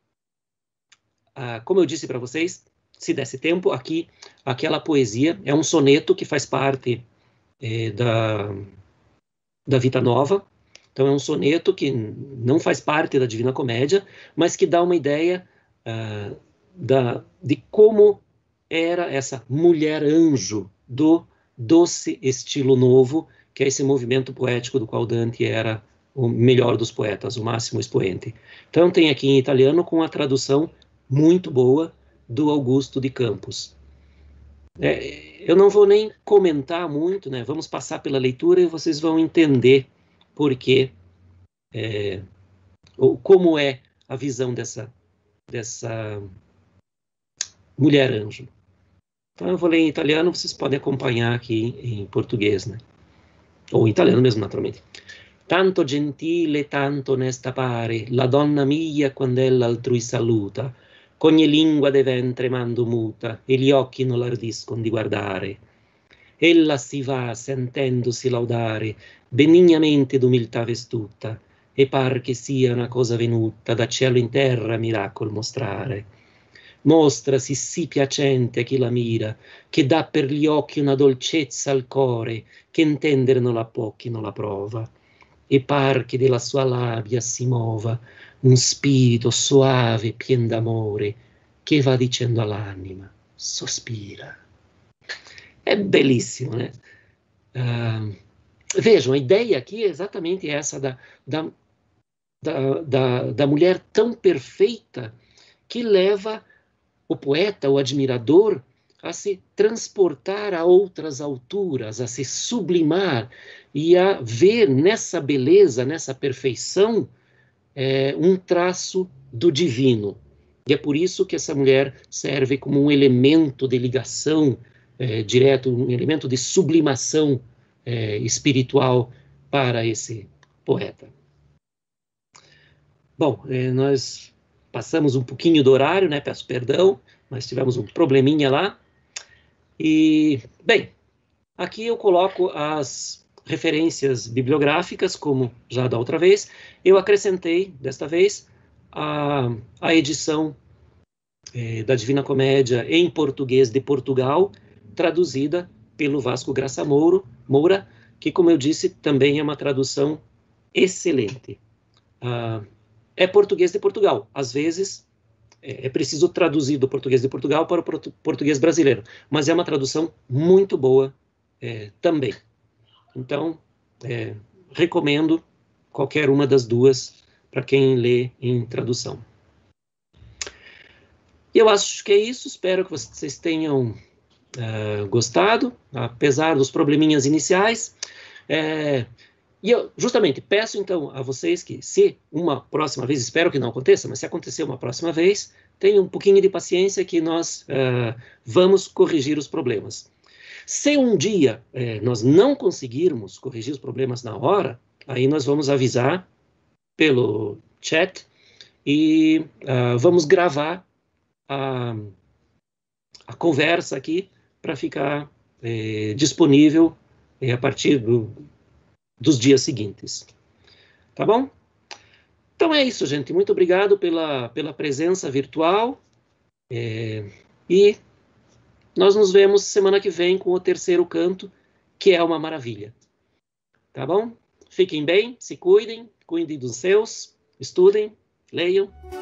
ah, como eu disse para vocês, se desse tempo, aqui, aquela poesia é um soneto que faz parte é, da, da Vita Nova. Então é um soneto que não faz parte da Divina Comédia, mas que dá uma ideia uh, da, de como era essa mulher-anjo do doce estilo novo, que é esse movimento poético do qual Dante era o melhor dos poetas, o máximo expoente. Então tem aqui em italiano com a tradução muito boa do Augusto de Campos. É, eu não vou nem comentar muito, né? Vamos passar pela leitura e vocês vão entender porque, é, ou como é a visão dessa, dessa mulher-anjo. Então eu vou ler em italiano, vocês podem acompanhar aqui em português, né? Ou em italiano mesmo, naturalmente. Tanto gentile, tanto onesta pare, la donna mia quando ella altrui saluta, c'ogni lingua de ventre mando muta, e gli occhi non l'ardiscon di guardare. Ella si va sentendosi laudare, benignamente d'umiltà vestuta, e par che sia una cosa venuta da cielo in terra miracol mostrare. Mostrasi sì piacente a chi la mira, che dà per gli occhi una dolcezza al core, che intendere non la può chi non la prova. E par che della sua labia si mova un spirito soave, pien d'amore, che va dicendo all'anima, sospira. É belíssimo, né? Uh, vejam, a ideia aqui é exatamente essa da, da, da, da, da mulher tão perfeita que leva o poeta, o admirador, a se transportar a outras alturas, a se sublimar e a ver nessa beleza, nessa perfeição, é, um traço do divino. E é por isso que essa mulher serve como um elemento de ligação é, direto, um elemento de sublimação é, espiritual para esse poeta. Bom, é, nós passamos um pouquinho do horário, né? Peço perdão, mas tivemos um probleminha lá. E, bem, aqui eu coloco as referências bibliográficas, como já da outra vez. Eu acrescentei, desta vez, a, a edição é, da Divina Comédia em português de Portugal, traduzida pelo Vasco Graça Mouro, Moura, que, como eu disse, também é uma tradução excelente. Ah, é português de Portugal. Às vezes, é, é preciso traduzir do português de Portugal para o português brasileiro, mas é uma tradução muito boa é, também. Então, é, recomendo qualquer uma das duas para quem lê em tradução. E eu acho que é isso, espero que vocês tenham uh, gostado, apesar dos probleminhas iniciais. É, e eu, justamente, peço então a vocês que, se uma próxima vez, espero que não aconteça, mas se acontecer uma próxima vez, tenham um pouquinho de paciência que nós uh, vamos corrigir os problemas. Se um dia é, nós não conseguirmos corrigir os problemas na hora, aí nós vamos avisar pelo chat e uh, vamos gravar a, a conversa aqui para ficar é, disponível é, a partir do, dos dias seguintes. Tá bom? Então é isso, gente. Muito obrigado pela, pela presença virtual. É, e nós nos vemos semana que vem com o terceiro canto, que é uma maravilha. Tá bom? Fiquem bem, se cuidem, cuidem dos seus, estudem, leiam.